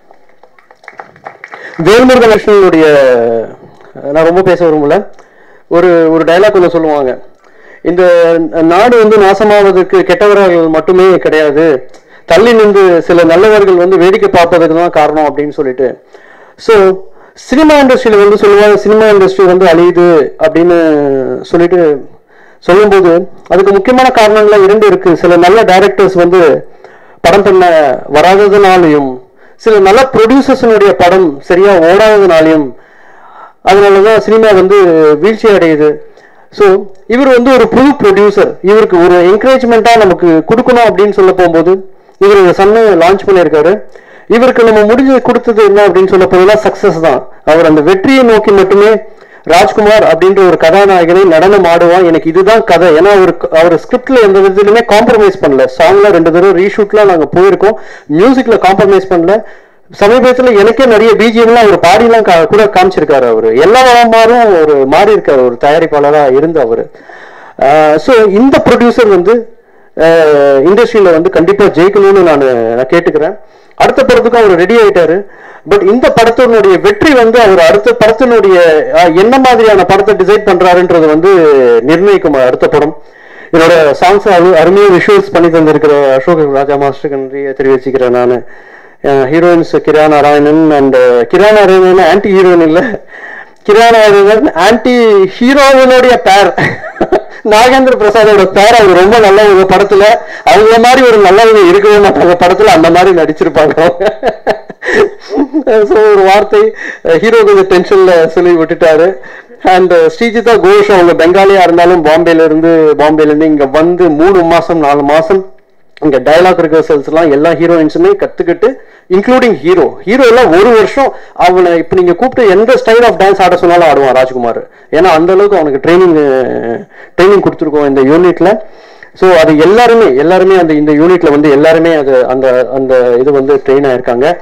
வேல்முருகனுடைய நான் ரொம்ப பேச விரும்பல, ஒரு ஒரு டைலாக் ஒன்று சொல்லுவாங்க, இந்த நாடு வந்து நாசமாவதற்கு கெட்டவர்கள் மட்டுமே கிடையாது, தள்ளி நின்று சில நல்லவர்கள் வந்து வேடிக்கை பார்ப்பதுக்கு தான் காரணம் அப்படின்னு சொல்லிட்டு. ஸோ சினிமா இண்டஸ்ட்ரியில வந்து சொல்லுவாங்க, சினிமா இண்டஸ்ட்ரி வந்து அழியுது அப்படின்னு சொல்லிட்டு சொல்லும்போது அதுக்கு முக்கியமான காரணங்கள்லாம் இரண்டு இருக்கு. சில நல்ல டைரக்டர்ஸ் வந்து படம் பண்ண வராததுனாலையும், சில நல்ல ப்ரொடியூசர்ஸனுடைய படம் சரியா ஓடாததுனாலையும், அதனாலதான் சினிமா வந்து வீழ்ச்சி அடையுது. ஸோ இவர் வந்து ஒரு புது ப்ரொடியூசர், இவருக்கு ஒரு என்கரேஜ்மெண்ட்டாக நமக்கு கொடுக்கணும் அப்படின்னு சொல்ல போகும்போது இவர் ஒரு சன்னை லான்ச் பண்ணியிருக்காரு. இவருக்கு நம்ம முடிஞ்சு கொடுத்தது என்ன அப்படின்னு சொல்ல போனா சக்சஸ் தான். அவர் அந்த வெற்றியை நோக்கி மட்டுமே ராஜ்குமார் அப்படின்ற ஒரு கதாநாயகனை நடனம் ஆடுவான், எனக்கு இதுதான் கதை. ஏன்னா அவர் அவர் ஸ்கிரிப்ட்ல எந்த விதத்துலையுமே காம்ப்ரமைஸ் பண்ணல. சாங்ல ரெண்டு தடவை ரீஷூட்லாம் நாங்கள் போயிருக்கோம், மியூசிக்ல காம்ப்ரமைஸ் பண்ணல. சமீபத்துல எனக்கே நிறைய பிஜிஎம்லாம் அவர் பாடிலாம் கூட காமிச்சிருக்காரு. அவரு எல்லா மாறும் ஒரு மாறி இருக்காரு, ஒரு தயாரிப்பாளராக இருந்து அவரு. ஸோ இந்த ப்ரொடியூசர் வந்து இண்டஸ்ட்ரியில வந்து கண்டிப்பா ஜெயிக்கணும்னு நான் நான் கேட்டுக்கிறேன். அடுத்த படத்துக்கும் அவர் ரெடி ஆயிட்டாரு. பட் இந்த படத்தினுடைய வெற்றி வந்து அவர் அடுத்த படத்தினுடைய என்ன மாதிரியான படத்தை டிசைட் பண்றாருன்றது வந்து நிர்ணயிக்கும் அடுத்த படம். என்னோட சாங்ஸ் அருமையா விஷுவல்ஸ் பண்ணி தந்திருக்கிற அசோக் ராஜா மாஸ்டருக்கு நன்றி தெரிவிச்சுக்கிறேன் நான். ஹீரோயின்ஸ் கிரா நாராயணன் அண்ட் கிரா நாராயணன் ஆன்டி ஹீரோயின் இல்லை, கிரா நாராயணன் ஆன்டி ஹீரோயினுடைய பேர் நாகேந்திர பிரசாதோட பேர். அவங்க ரொம்ப நல்லவங்க படத்துல, அவங்க மாதிரி ஒரு நல்லவங்க இருக்கவே மாட்டாங்க படத்துல, அந்த மாதிரி நடிச்சிருப்பாங்க. ஸோ ஒரு வார்த்தை ஹீரோ கொஞ்சம் டென்ஷன்ல சொல்லி விட்டுட்டாரு. அண்ட் ஸ்ரீஜிதா கோஷ் அவங்க பெங்காலியா இருந்தாலும் பாம்பேல இருந்து பாம்பேல இருந்து இங்க வந்து மூணு மாசம் நாலு மாசம் இங்க டயலாக் ரிஹர்சல்ஸ் எல்லாம் எல்லா ஹீரோயின்ஸுமே கத்துக்கிட்டு, இன்க்ளூடிங் ஹீரோ ஹீரோ எல்லாம் ஒரு வருஷம் அவனை இப்ப நீங்க கூப்பிட்டு எந்த ஸ்டைல் ஆஃப் டான்ஸ் ஆட சொன்னாலும் ஆடுவான் ராஜ்குமார். ஏன்னா அந்த அளவுக்கு அவனுக்கு ட்ரைனிங் ட்ரைனிங் கொடுத்துருக்கோம் இந்த யூனிட்ல. ஸோ அது எல்லாருமே எல்லாருமே அந்த இந்த யூனிட்ல வந்து எல்லாருமே அது அந்த அந்த இது வந்து ட்ரெயின் ஆயிருக்காங்க.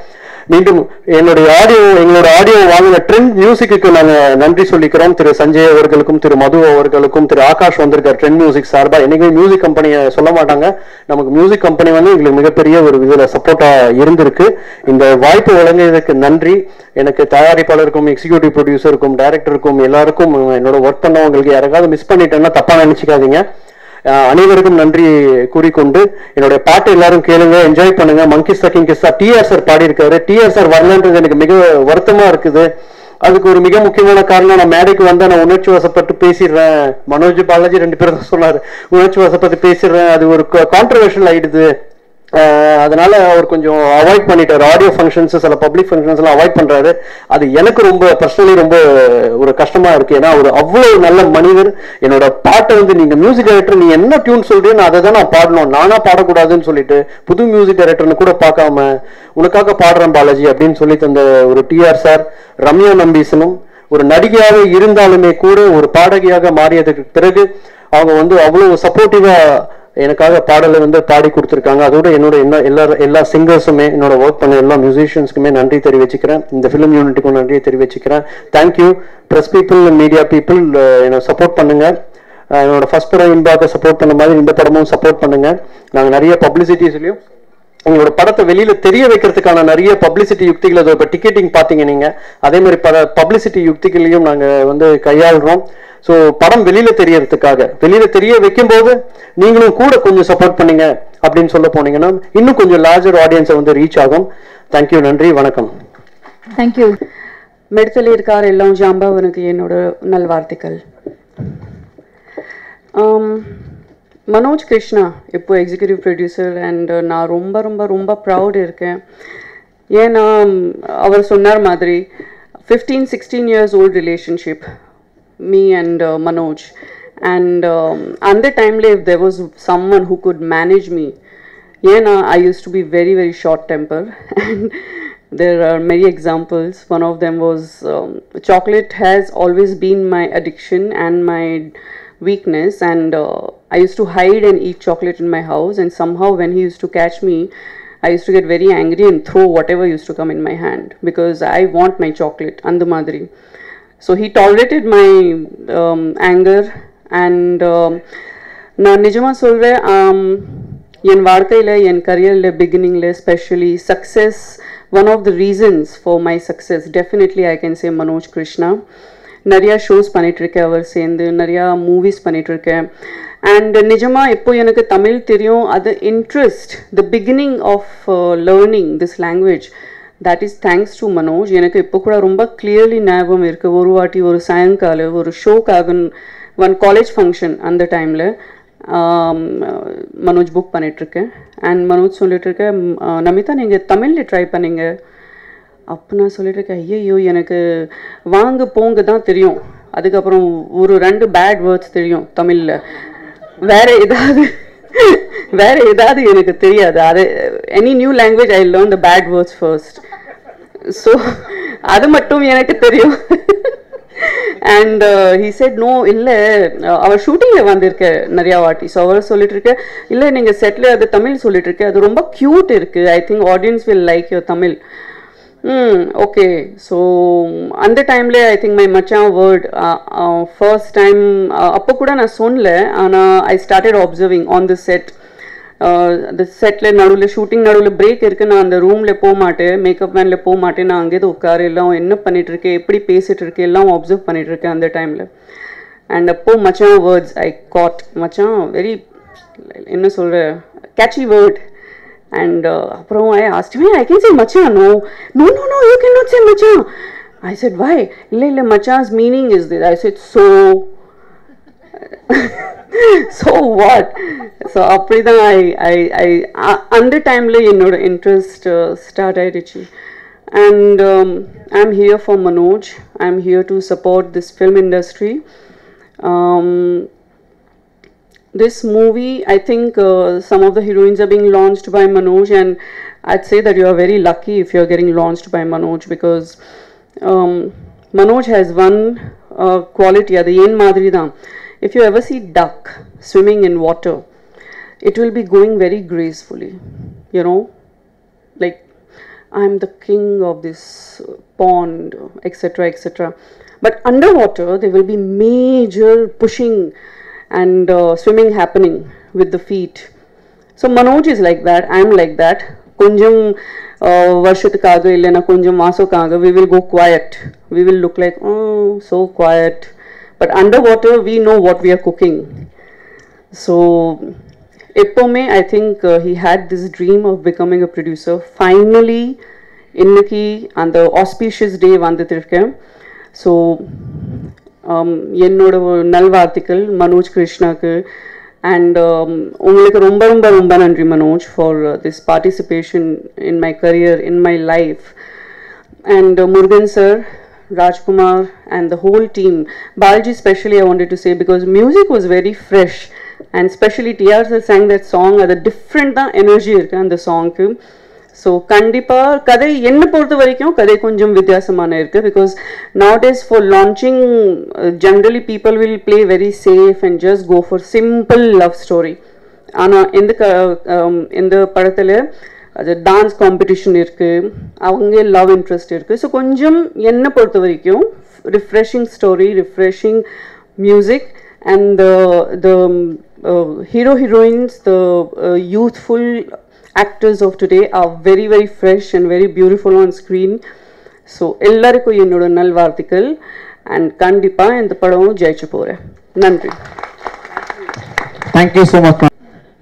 மீண்டும் என்னுடைய ஆடியோ எங்களோட ஆடியோ வாங்கின ட்ரெண்ட் மியூசிக்கு நாங்கள் நன்றி சொல்லிக்கிறோம். திரு சஞ்சய் அவர்களுக்கும் திரு மது அவர்களுக்கும் திரு ஆகாஷ் வந்திருக்கார் ட்ரெண்ட் மியூசிக் சார்பா. என்னைக்குமே மியூசிக் கம்பெனியை சொல்ல மாட்டாங்க, நமக்கு மியூசிக் கம்பெனி வந்து எங்களுக்கு மிகப்பெரிய ஒரு இதில் சப்போர்ட்டா இருந்திருக்கு. இந்த வாய்ப்பு வழங்கியதுக்கு நன்றி. எனக்கு தயாரிப்பாளருக்கும் எக்ஸிக்யூட்டிவ் ப்ரொடியூசருக்கும் டைரக்டருக்கும் எல்லாருக்கும் என்னோட ஒர்க் பண்ணவங்களுக்கு யாராவது மிஸ் பண்ணிட்டேன்னா தப்பா நினைச்சுக்காதீங்க. அனைவருக்கும் நன்றி கூறிக்கொண்டு என்னுடைய பாட்டு எல்லாரும் கேளுங்க, என்ஜாய் பண்ணுங்க. மங்கி ஸ்டக்கிங் கிஸ்ஸா டிஆர் சார் பாடி இருக்காரு. டிஆர் சார் வரலன்றது எனக்கு மிக வருத்தமா இருக்குது. அதுக்கு ஒரு மிக முக்கியமான காரணம், நான் மேடைக்கு வந்தா நான் உணர்ச்சி வசப்பட்டு பேசிடுறேன். மனோஜ் பாலாஜி ரெண்டு பேரும் தான் சொன்னாரு, உணர்ச்சி வசப்பட்டு பேசிடுறேன், அது ஒரு கான்ட்ரவர்ஷியல் ஆயிடுது. அதனால அவர் கொஞ்சம் அவாய்ட் பண்ணிட்டாரு. ஆடியோ ஃபங்க்ஷன்ஸ் சில பப்ளிக் ஃபங்க்ஷன்ஸ் எல்லாம் அவாய்ட் பண்றாரு. அது எனக்கு ரொம்ப பர்சனலி ரொம்ப ஒரு கஷ்டமா இருக்கு. ஏன்னா ஒரு அவ்வளவு நல்ல மனிதர். என்னோட பாட்டை வந்து நீங்க மியூசிக் டைரக்டர் நீ என்ன டியூன் சொல்றீன்னு அதை தான் நான் பாடணும், நானா பாடக்கூடாதுன்னு சொல்லிட்டு புது மியூசிக் டைரக்டர்னு கூட பார்க்காம உனக்காக பாடுறேன் பாலாஜி அப்படின்னு சொல்லி தந்த ஒரு டிஆர் சார். ரம்யா நம்பீசனும் ஒரு நடிகையாக இருந்தாலுமே கூட ஒரு பாடகியாக மாறியதுக்கு பிறகு அவங்க வந்து அவ்வளவு சப்போர்ட்டிவா எனக்காக பாடலை வந்து பாடி கொடுத்துருக்காங்க. அதோட என்னோட என்ன எல்லா எல்லா சிங்கர்ஸுமே என்னோட ஒர்க் பண்ண எல்லா மியூசிஷியன்ஸ்க்குமே நன்றி தெரிவிச்சுக்கிறேன். இந்த ஃபிலிம் யூனிட்டுக்கும் நன்றியை தெரிவிச்சுக்கிறேன். Thank you press people, media people, என்னை சப்போர்ட் பண்ணுங்க. என்னோட ஃபர்ஸ்ட் படம் இன்பாக சப்போர்ட் பண்ண மாதிரி இந்த படமும் சப்போர்ட் பண்ணுங்க. நாங்கள் நிறைய பப்ளிசிட்டிஸ்லையும் எங்களோட படத்தை வெளியில தெரிய வைக்கிறதுக்கான நிறைய பப்ளிசிட்டி யுக்திகள், அது இப்போ டிக்கெட்டிங் பார்த்தீங்க நீங்க, அதே மாதிரி பல பப்ளிசிட்டி யுக்திகளையும் நாங்கள் வந்து கையாளுறோம். ஸோ படம் வெளியில தெரியறதுக்காக வெளியில தெரிய வைக்கும் போது நீங்களும் கூட கொஞ்சம் சப்போர்ட் பண்ணீங்க அப்படின்னு சொல்ல போனீங்கன்னா இன்னும் கொஞ்சம் லார்ஜர் ஆடியன்ஸை வந்து ரீச் ஆகும். தேங்க்யூ, நன்றி, வணக்கம். தேங்க்யூ. மெடுத்தல் இருக்கார் எல்லாம் ஜாம்பவனுக்கு என்னோட நல்வார்த்தைகள். மனோஜ் கிருஷ்ணா இப்போ எக்ஸிக்யூட்டிவ் ப்ரொடியூசர் அண்ட் நான் ரொம்ப ரொம்ப ரொம்ப ப்ரௌட் இருக்கேன். ஏன்னா அவர் சொன்னார் மாதிரி fifteen sixteen years old relationship me and uh, Manoj, and um, at the time if there was someone who could manage me, yeah, na, I used to be very very short temper and there are many examples. One of them was um, chocolate has always been my addiction and my weakness, and uh, I used to hide and eat chocolate in my house, and somehow when he used to catch me I used to get very angry and throw whatever used to come in my hand because I want my chocolate and the madri. So he tolerated my um, anger and na nijama solre um yen varthaila yen career le beginning le especially success, one of the reasons for my success definitely I can say Manoj Krishna. Nariya shows pannittirukke avar sendu nariya movies pannittirukke and nijama ippo enakku Tamil theriyum adu interest, the beginning of uh, learning this language, that is thanks to Manoj. எனக்கு இப்போ கூட ரொம்ப clearly ஞாபகம் இருக்கு. ஒரு வாட்டி ஒரு சாயங்கால ஒரு ஷோக்காக ஒன் காலேஜ் ஃபங்க்ஷன் அந்த டைமில் மனோஜ் புக் பண்ணிகிட்ருக்கேன் அண்ட் மனோஜ் சொல்லிட்டுருக்கேன், நமிதா நீங்கள் தமிழில் ட்ரை பண்ணீங்க. அப்போ நான் சொல்லிட்டுருக்கேன், ஐயோ எனக்கு வாங்க போங்க தான் தெரியும், அதுக்கப்புறம் ஒரு ரெண்டு பேட் வேர்ட்ஸ் தெரியும் தமிழில், வேற ஏதாவது வேற ஏதாவது எனக்கு தெரியாது. அது any new language I learn the bad words first. So அது மட்டும் எனக்கு தெரியும். அண்ட் ஹீ செட் நோ, இல்லை அவர் ஷூட்டிங்கில் வந்திருக்க நிறையா வாட்டி. ஸோ அவர் சொல்லிட்டு இருக்க, இல்லை நீங்கள் செட்டில் அது தமிழ் சொல்லிட்டு இருக்க, அது ரொம்ப க்யூட் இருக்குது, I think audience will like your Tamil. Hmm okay. So அந்த டைமில் ஐ திங்க் மை மச்சான் வேர்ட் ஃபர்ஸ்ட் டைம் அப்போ கூட நான் சொன்னல, ஆனால் I started observing on the set. அந்த செட்டில் நடுவில் ஷூட்டிங் நடுவில் பிரேக் இருக்குது, நான் அந்த ரூமில் போக மாட்டேன், மேக்கப் மேனில் போக மாட்டேன், நான் அங்கேயே உட்காரு எல்லாம் என்ன பண்ணிட்டு இருக்கேன், எப்படி பேசிகிட்டு இருக்கேன் எல்லாம் அப்சர்வ் பண்ணிட்டு இருக்கேன் அந்த டைமில். அண்ட் அப்போ மச்சான் வேர்ட்ஸ் ஐ காட், மச்சான் வெரி என்ன சொல்கிற catchy word. And uh, apro I asked him, I can say Machan. No, no, no, no, you cannot say Machan. I said, why? Illa illa Machan's meaning is this. I said, so. So what? So aprida I I I uh, under time le enoda interest uh, started ichi. And um, I'm here for Manoj. I'm here to support this film industry. Um, This movie, I think uh, some of the heroines are being launched by Manoj, and I'd say that you are very lucky if you're getting launched by Manoj, because um, Manoj has one uh, quality, adu yen madri da. If you ever see duck swimming in water, it will be going very gracefully, you know, like I'm the king of this pond, et cetera, et cetera. But underwater, there will be major pushing and uh, swimming happening with the feet. So Manoj is like that, I'm like that. Konjam varshathukkaga illana konjam maasokkaga, we will go quiet. We will look like, oh, so quiet. But underwater, we know what we are cooking. So, Epome, I think uh, he had this dream of becoming a producer. Finally, inniki and the auspicious day vanduthirken. So, um, yennoda nalvarthikal Manoj Krishna ku. And ungalku romba romba romba nandri Manoj for uh, this participation in my career, in my life. And uh, Murugan sir, Rajkumar and the whole team. Balji especially I wanted to say because music was very fresh. And especially T R sir sang that song, the different energy irukku and the song. So kandipa kadai enna portha varaikum kadai konjam vidyasamana irukku because nowadays for launching uh, generally people will play very safe and just go for simple love story. Ana in the um, in the padathile the dance competition irukku avanga love interest irukku so konjam enna portha varaikum refreshing story, refreshing music and the the uh, hero heroines, the uh, youthful actors of today are very very fresh and very beautiful on screen. So ellarku ennoda nalvarthikal and kandipa indha padam jeichu pore. Nandri. Thank you so much.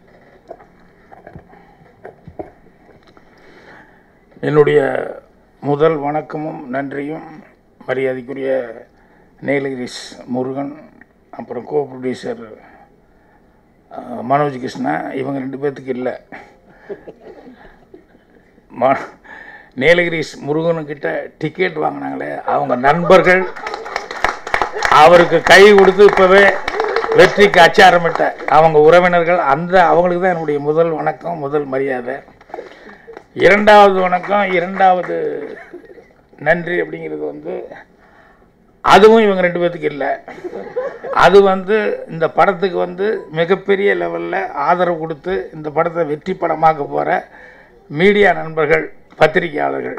என்னுடைய முதல் வணக்கமும் நன்றியும் மரியாதைக்குரிய நீலகிரிஸ் முருகன் அப்புறம் கோ producer Manoj Krishna இவங்க ரெண்டு பேர்த்துக்கு இல்லை ம நீலகிரிஸ் முருகனுக்கிட்ட டிக்கெட் வாங்கினாங்களே அவங்க நண்பர்கள் அவருக்கு கை கொடுத்து இப்போவே வெற்றிக்கு அச்சாரமிட்ட அவங்க உறவினர்கள் அந்த அவங்களுக்கு தான் என்னுடைய முதல் வணக்கம் முதல் மரியாதை. இரண்டாவது வணக்கம் இரண்டாவது நன்றி அப்படிங்கிறது வந்து அதுவும் இவங்க ரெண்டு பேர்த்துக்கு இல்லை. அது வந்து இந்த படத்துக்கு வந்து மிகப்பெரிய லெவலில் ஆதரவு கொடுத்து இந்த படத்தை வெற்றி படமாக்க போகிற மீடியா நண்பர்கள் பத்திரிகையாளர்கள்.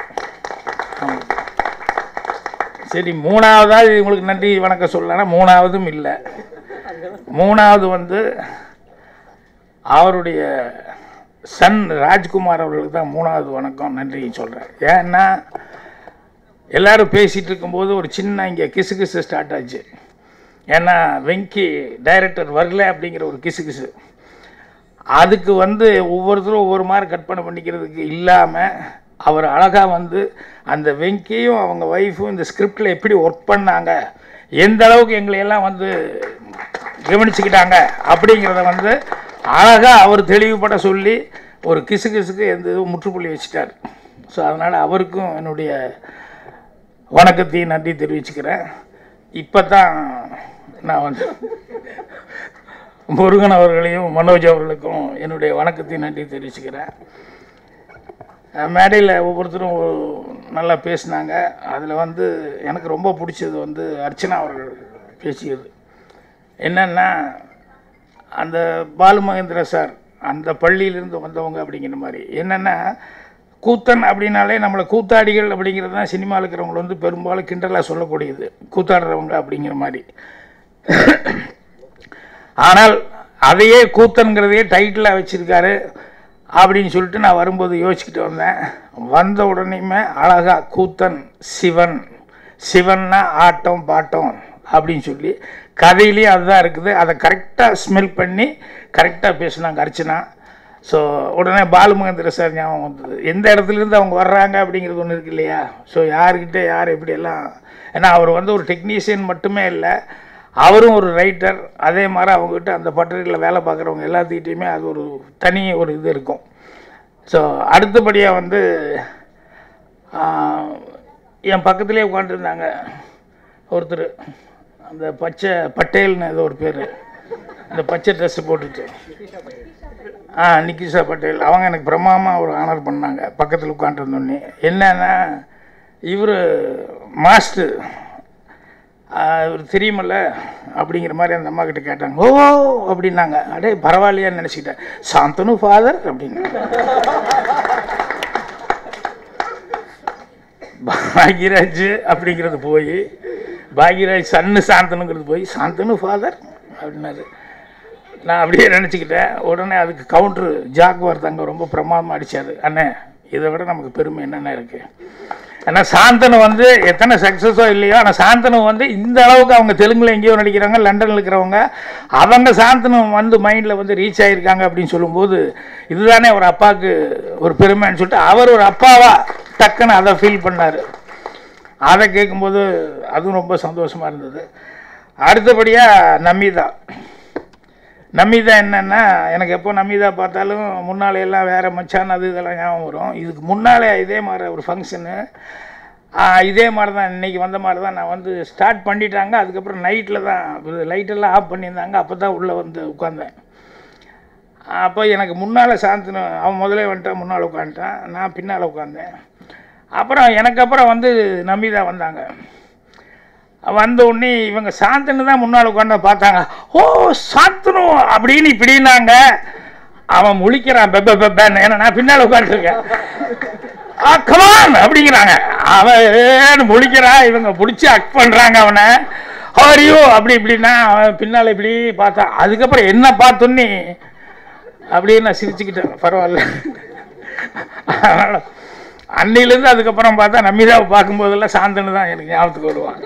சரி மூணாவதாக இவங்களுக்கு நன்றி வணக்கம் சொல்லலைன்னா மூணாவதும் இல்லை. மூணாவது வந்து அவருடைய சன் ராஜ்குமார் அவர்களுக்கு தான் மூணாவது வணக்கம் நன்றி சொல்கிறேன். ஏன்னா எல்லோரும் பேசிகிட்டு இருக்கும்போது ஒரு சின்ன இங்கே கிசு கிசு ஸ்டார்ட் ஆச்சு. ஏன்னா வெங்கி டைரக்டர் வரல அப்படிங்கிற ஒரு கிசு கிசு அதுக்கு வந்து ஒவ்வொருத்தரும் ஒவ்வொரு மாதிரி கற்பனை பண்ணிக்கிறதுக்கு இல்லாமல் அவர் அழகாக வந்து அந்த வெங்கியும் அவங்க ஒய்ஃபும் இந்த ஸ்கிரிப்டில் எப்படி ஒர்க் பண்ணாங்க, எந்த அளவுக்கு எங்களையெல்லாம் வந்து கவனிச்சுக்கிட்டாங்க அப்படிங்கிறத வந்து அழகாக அவர் தெளிவுபட சொல்லி ஒரு கிசு கிசுக்கு எந்த இதுவும் முற்றுப்புள்ளி வச்சுட்டார். ஸோ அதனால் அவருக்கும் என்னுடைய வணக்கத்தையும் நன்றி தெரிவிச்சுக்கிறேன். இப்போ தான் நான் வந்து முருகன் அவர்களையும் மனோஜ் அவர்களுக்கும் என்னுடைய வணக்கத்தையும் நன்றி தெரிவிச்சுக்கிறேன். மேடையில் ஒவ்வொருத்தரும் நல்லா பேசினாங்க. அதில் வந்து எனக்கு ரொம்ப பிடிச்சது வந்து அர்ச்சனா அவர்கள் பேசியது என்னென்னா அந்த பாலு மகேந்திர சார் அந்த பள்ளியிலேருந்து வந்தவங்க அப்படிங்கிற மாதிரி. என்னென்னா கூத்தன் அப்படின்னாலே நம்மளை கூத்தாடிகள் அப்படிங்கிறது தான் சினிமாவில் இருக்கிறவங்களை வந்து பெரும்பாலும் கிண்டலாக சொல்லக்கூடியது, கூத்தாடுறவங்க அப்படிங்கிற மாதிரி. ஆனால் அதையே கூத்தன்கிறதையே டைட்டிலாக வச்சுருக்காரு அப்படின்னு சொல்லிட்டு நான் வரும்போது யோசிச்சுக்கிட்டு வந்தேன். வந்த உடனேயுமே அழகாக கூத்தன் சிவன், சிவன்னா ஆட்டம் பாட்டம் அப்படின்னு சொல்லி கதையிலேயே அதுதான் இருக்குது. அதை கரெக்டாக ஸ்மெல் பண்ணி கரெக்டாக பேசினாங்க அர்ச்சனா. ஸோ உடனே பாலு மகேந்திர சார் ஞாபகம் வந்தது. எந்த இடத்துலேருந்து அவங்க வர்றாங்க அப்படிங்கிறது ஒன்று இருக்கு இல்லையா. ஸோ யார்கிட்ட யார் எப்படியெல்லாம், ஏன்னா அவர் வந்து ஒரு டெக்னீஷியன் மட்டுமே இல்லை, அவரும் ஒரு ரைட்டர். அதே மாதிரி அவங்ககிட்ட அந்த பட்டறையில் வேலை பார்க்குறவங்க எல்லாத்துக்கிட்டையுமே அது ஒரு தனி ஒரு இது இருக்கும். ஸோ அடுத்தபடியாக வந்து என் பக்கத்துலேயே உட்காந்துருந்தாங்க ஒருத்தர், அந்த பச்சை பட்டேல்னு ஏதோ ஒரு பேர், அந்த பச்சை ட்ரெஸ்ஸு போட்டுட்டு ஆ நிக்கேஷா பட்டேல். அவங்க எனக்கு பிரமாமாக ஒரு ஆனர் பண்ணாங்க பக்கத்தில் உட்காந்துருந்தோடனே. என்னன்னா இவர் மாஸ்டர் இவர் தெரியுமில்ல அப்படிங்கிற மாதிரி அந்த அம்மா கிட்ட கேட்டாங்க. ஓ அப்படின்னாங்க. அடே பரவாயில்லையான்னு நினச்சிக்கிட்டேன். சாந்தனு ஃபாதர் அப்படின்னு. பாக்யராஜ் அப்படிங்கிறது போய் பாக்யராஜ் சன்னு சாந்தனுங்கிறது போய் சாந்தனு ஃபாதர் அப்படின்னாரு. நான் அப்படியே நினச்சிக்கிட்டேன். உடனே அதுக்கு கவுண்ட்ரு ஜாகுவார் தங்க ரொம்ப பிரமாதமாக அடித்தார். அண்ணே இதை விட நமக்கு பெருமை என்னென்ன இருக்குது. ஏன்னா சாந்தனு வந்து எத்தனை சக்ஸஸோ இல்லையோ, ஆனால் சாந்தனு வந்து இந்த அளவுக்கு அவங்க தெலுங்குல எங்கேயோ நடிக்கிறாங்க, லண்டனில் இருக்கிறவங்க, அவங்க சாந்தனு வந்து மைண்டில் வந்து ரீச் ஆகியிருக்காங்க அப்படின்னு சொல்லும்போது இதுதானே ஒரு அப்பாவுக்கு ஒரு பெருமைன்னு சொல்லிட்டு அவர் ஒரு அப்பாவா டக்குன்னு அதை ஃபீல் பண்ணார். அதை கேட்கும்போது அதுவும் ரொம்ப சந்தோஷமாக இருந்தது. அடுத்தபடியாக நமிதா. நமிதா என்னென்னா, எனக்கு எப்போ நமிதா பார்த்தாலும் முன்னாலே எல்லாம் வேறு மச்சான் அது இதெல்லாம் ஞாபகம் வரும். இதுக்கு முன்னாலே இதே மாதிரி ஒரு ஃபங்க்ஷனு இதே மாதிரி தான் இன்றைக்கி வந்த மாதிரி தான் நான் வந்து ஸ்டார்ட் பண்ணிட்டாங்க. அதுக்கப்புறம் நைட்டில் தான் லைட்டெல்லாம் ஆஃப் பண்ணியிருந்தாங்க. அப்போ தான் உள்ளே வந்து உட்காந்தேன். அப்போ எனக்கு முன்னால் சாந்தனு அவன் முதலே வந்துட்டான், முன்னால் உட்காந்துட்டான், நான் பின்னால் உட்காந்தேன். அப்புறம் எனக்கு அப்புறம் வந்து நமிதா வந்தாங்க. வந்த உடனே இவங்க சாந்தனு தான் முன்னால் உட்காந்து பார்த்தாங்க. ஓ சாந்தனு அப்படின்னு இப்படின்னாங்க. அவன் முழிக்கிறான் பெப்ப பெப்பன்னு. ஏன்னா நான் பின்னால் உட்காந்துருக்கேன். ஆ கமான் அப்படிங்கிறாங்க. அவன் முழிக்கிறான். இவங்க பிடிச்சி அக் பண்ணுறாங்க அவனை. ஹவரியோ அப்படி இப்படின்னா அவன் பின்னால் இப்படி பார்த்தான். அதுக்கப்புறம் என்ன பார்த்தோன்னே அப்படியே நான் சிரிச்சுக்கிட்டேன். பரவாயில்ல. அதனால் அன்னையிலேருந்து அதுக்கப்புறம் பார்த்தா நமிதாவை பார்க்கும்போதெல்லாம் சாந்தனு தான் எனக்கு ஞாபகத்துக்கு வருவான்.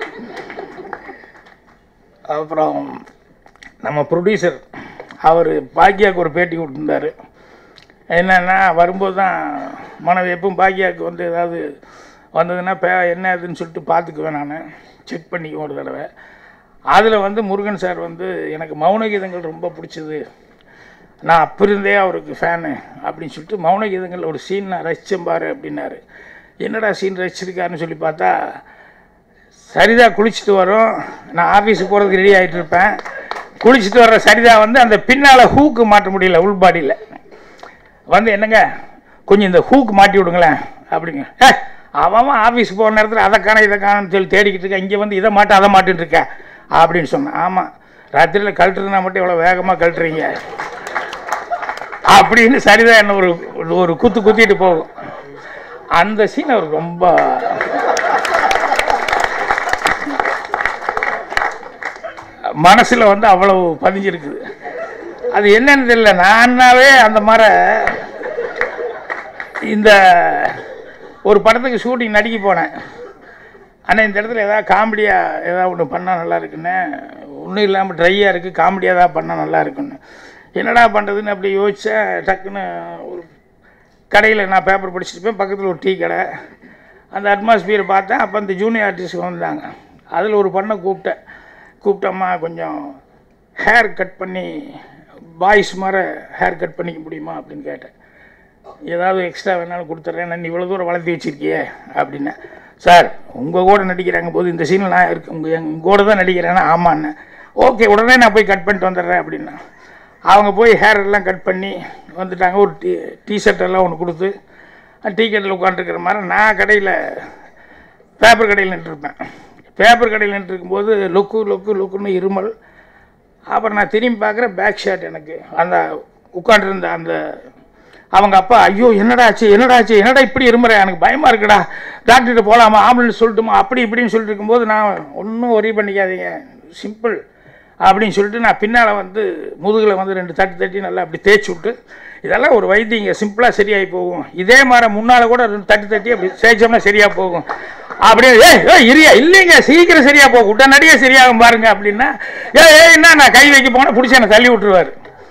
அப்புறம் நம்ம ப்ரொடியூசர் அவர் பாக்யாவுக்கு ஒரு பேட்டி கொடுத்துருந்தார். என்னென்னா வரும்போது தான் மனைவி எப்பவும் பாக்யாவுக்கு வந்து ஏதாவது வந்ததுன்னா பே என்ன அதுன்னு சொல்லிட்டு பார்த்துக்குவேன், நான் செக் பண்ணிக்குவேன் ஒரு தடவை. அதில் வந்து முருகன் சார் வந்து எனக்கு மௌன கீதங்கள் ரொம்ப பிடிச்சது, நான் அப்போ இருந்தே அவருக்கு ஃபேனு அப்படின்னு சொல்லிட்டு மௌன கீதங்கள் ஒரு சீன் நான் ரசித்தேன் பாரு அப்படின்னாரு. என்னடா சீன் ரசிச்சிருக்காருன்னு சொல்லி பார்த்தா, சரிதா குளிச்சுட்டு வரும், நான் ஆஃபீஸுக்கு போகிறதுக்கு ரெடி ஆகிட்டு இருப்பேன். குளிச்சுட்டு வர்ற சரிதா வந்து அந்த பின்னால் ஹூக்கு மாட்ட முடியல, உள் பாடியில் வந்து என்னங்க கொஞ்சம் இந்த ஹூக்கு மாட்டி விடுங்களேன் அப்படிங்க. ஏ அவன் ஆஃபீஸுக்கு போகிற நேரத்தில் அதை காண இதை காணன்னு சொல்லி தேடிக்கிட்டு இருக்கேன், இங்கே வந்து இதை மாட்ட அதை மாட்டுன்னு இருக்கேன் அப்படின்னு சொன்னேன். ஆமாம் ராத்திரியில் கழட்டுறதுனா மட்டும் எவ்வளோ வேகமாக கழட்டுறீங்க அப்படின்னு சரிதான் என்ன ஒரு ஒரு குத்து குத்திட்டு போகும். அந்த சீன் அவருக்கு ரொம்ப மனசில் வந்து அவ்வளவு பதிஞ்சிருக்குது. அது என்னன்னு தெரியல. நானாவே அந்த மாதிரி இந்த ஒரு படத்துக்கு ஷூட்டிங் நடிக்க போனேன். ஆனால் இந்த இடத்துல ஏதாவது காமெடியாக ஏதாவது ஒன்று பண்ணால் நல்லா இருக்குன்னு, ஒன்றும் இல்லாமல் ட்ரையாக இருக்குது, காமெடியாக தான் பண்ணால் நல்லா இருக்குன்னு என்னடா பண்ணுறதுன்னு அப்படி யோசித்தேன். டக்குன்னு ஒரு கடையில் நான் பேப்பர் படிச்சுட்டுப்பேன், பக்கத்தில் ஒரு டீ கடை, அந்த அட்மாஸ்பியரை பார்த்தேன். அப்போ அந்த ஜூனியர் ஆர்டிஸ்ட் வந்தாங்க. அதில் ஒரு பண்ணை கூப்பிட்டேன். கூப்பிட்டம்மா கொஞ்சம் ஹேர் கட் பண்ணி பாய்ஸ் மாதிரி ஹேர் கட் பண்ணிக்க முடியுமா அப்படின்னு கேட்டேன். ஏதாவது எக்ஸ்ட்ரா வேணாலும் கொடுத்துட்றேன், நான் இவ்வளோ தூரம் வளர்த்தி வச்சுருக்கியே அப்படின்னா. சார் உங்கள் கூட நடிக்கிறாங்க போது இந்த சீனில் நான் இருக்கு உங்கள் எங்கள் கூட தான் நடிக்கிறேன்னா. ஆமாண்ணே. ஓகே உடனே நான் போய் கட் பண்ணிட்டு வந்துடுறேன் அப்படின்னா. அவங்க போய் ஹேர் எல்லாம் கட் பண்ணி வந்துட்டாங்க. ஒரு டீ டிஷர்ட்டெல்லாம் ஒன்று கொடுத்து டீ கடையில் உட்காந்துருக்கிற மாதிரி நான் கடையில் பேப்பர் கடையில் நின்றுருப்பேன். பேப்பர் கடையில் நின்றுருக்கும்போது லொக்கு லொக்கு லொக்குன்னு இருமல். அப்புறம் நான் திரும்பி பார்க்குறேன், பேக் ஷாட் எனக்கு அந்த உட்காண்டிருந்த அந்த அவங்க அப்பா, ஐயோ என்னடா ஆச்சு என்னடா ஆச்சு என்னடா இப்படி இருமுறை, எனக்கு பயமாக இருக்குடா, டாக்டர்கிட்ட போகலாமா ஆம்புலன்ஸ் சொல்லட்டுமா அப்படி இப்படின்னு சொல்லிட்டு இருக்கும்போது நான் ஒன்றும் ஒரி பண்ணிக்காதீங்க சிம்பிள் அப்படின்னு சொல்லிட்டு நான் பின்னால் வந்து முதுகில் வந்து ரெண்டு தட்டி தட்டி நல்லா அப்படி தேய்ச்சி விட்டு, இதெல்லாம் ஒரு வைத்தியங்க சிம்பிளாக சரியாகி போகும், இதே மாதிரி முன்னால் கூட ரெண்டு தட்டி தட்டி அப்படி தேய்ச்சோம்னா சரியாக போகும் அப்படியே. ஏ ஏ இரியா இல்லைங்க சீக்கிரம் சரியாக போகும், உடனடியே சரியாகும் பாருங்க அப்படின்னா. ஏ ஏ என்ன நான் கை வைக்க போனால் பிடிச்சி என்னை தள்ளி விட்டுருவார்.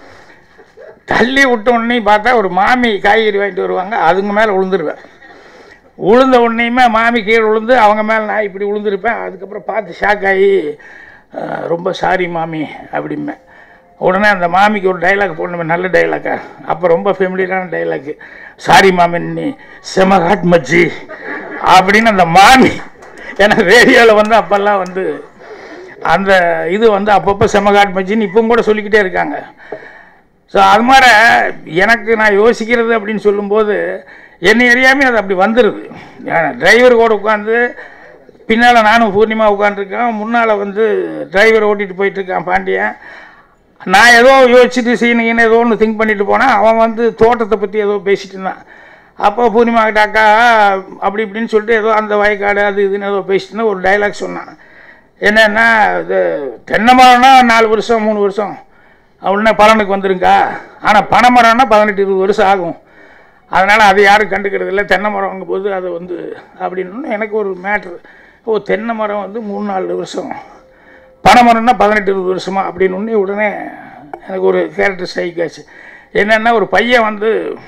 தள்ளி விட்ட உடனே பார்த்தா ஒரு மாமி காய்கறி வாங்கிட்டு வருவாங்க, அதுங்க மேலே விழுந்துருவேன். உளுந்த உடனேயுமே மாமி கீழே விழுந்து அவங்க மேலே நான் இப்படி விழுந்துருப்பேன். அதுக்கப்புறம் பார்த்து ஷாக் ஆகி ரொம்ப சாரி மாமி அப்படிம்பேன். உடனே அந்த மாமிக்கு ஒரு டைலாக் போடணுமே, நல்ல டைலாக்கா, அப்போ ரொம்ப ஃபெமிலியரான டைலாக்கு, சாரி மாமி நீ செமகாட் மச்சி அப்படின்னு அந்த மாமி. ஏன்னா ரேடியோவில் வந்து அப்போல்லாம் வந்து அந்த இது வந்து அப்பப்போ செமகாட் மச்சின்னு இப்போ கூட சொல்லிக்கிட்டே இருக்காங்க. ஸோ அது மாதிரி எனக்கு நான் யோசிக்கிறது அப்படின்னு சொல்லும்போது என்னை அறியாமல் அது அப்படி வந்துடுது. டிரைவர் கூட உட்காந்து பின்னால் நானும் பூர்ணிமா உட்காந்துருக்கேன், முன்னால் வந்து டிரைவர் ஓட்டிகிட்டு போயிட்டுருக்கான் பாண்டியன். நான் ஏதோ யோசிச்சுட்டு சீனுங்கன்னு ஏதோ ஒன்று திங்க் பண்ணிட்டு போனேன். அவன் வந்து தோட்டத்தை பற்றி ஏதோ பேசிட்டு இருந்தான். அப்போ பூர்ணிமா கிட்ட அக்கா அப்படி இப்படின்னு சொல்லிட்டு ஏதோ அந்த வயக்காடு அது இதுன்னு ஏதோ பேசிட்டுன்னு ஒரு டைலாக் சொன்னான். என்னென்னா இது தென்னை மரம்னா நாலு வருஷம் மூணு வருஷம் அப்படின்னா பலனுக்கு வந்துருங்கா, ஆனால் பனை மரம்னா பதினெட்டு இருபது வருஷம் ஆகும், அதனால் அதை யாரும் கண்டுக்கிறது இல்லை, தென்னை மரம் வாங்கும்போது அது வந்து அப்படின்னு எனக்கு ஒரு மேட்ரு. ஓ தென்னை மரம் வந்து மூணு நாலு வருஷம், பனை மரம்னா பதினெட்டு இருபது வருஷமா அப்படின்னு உடனே எனக்கு ஒரு கேரக்டர் ஸ்ட்ரைக் ஆச்சு. என்னென்னா ஒரு பையன் வந்து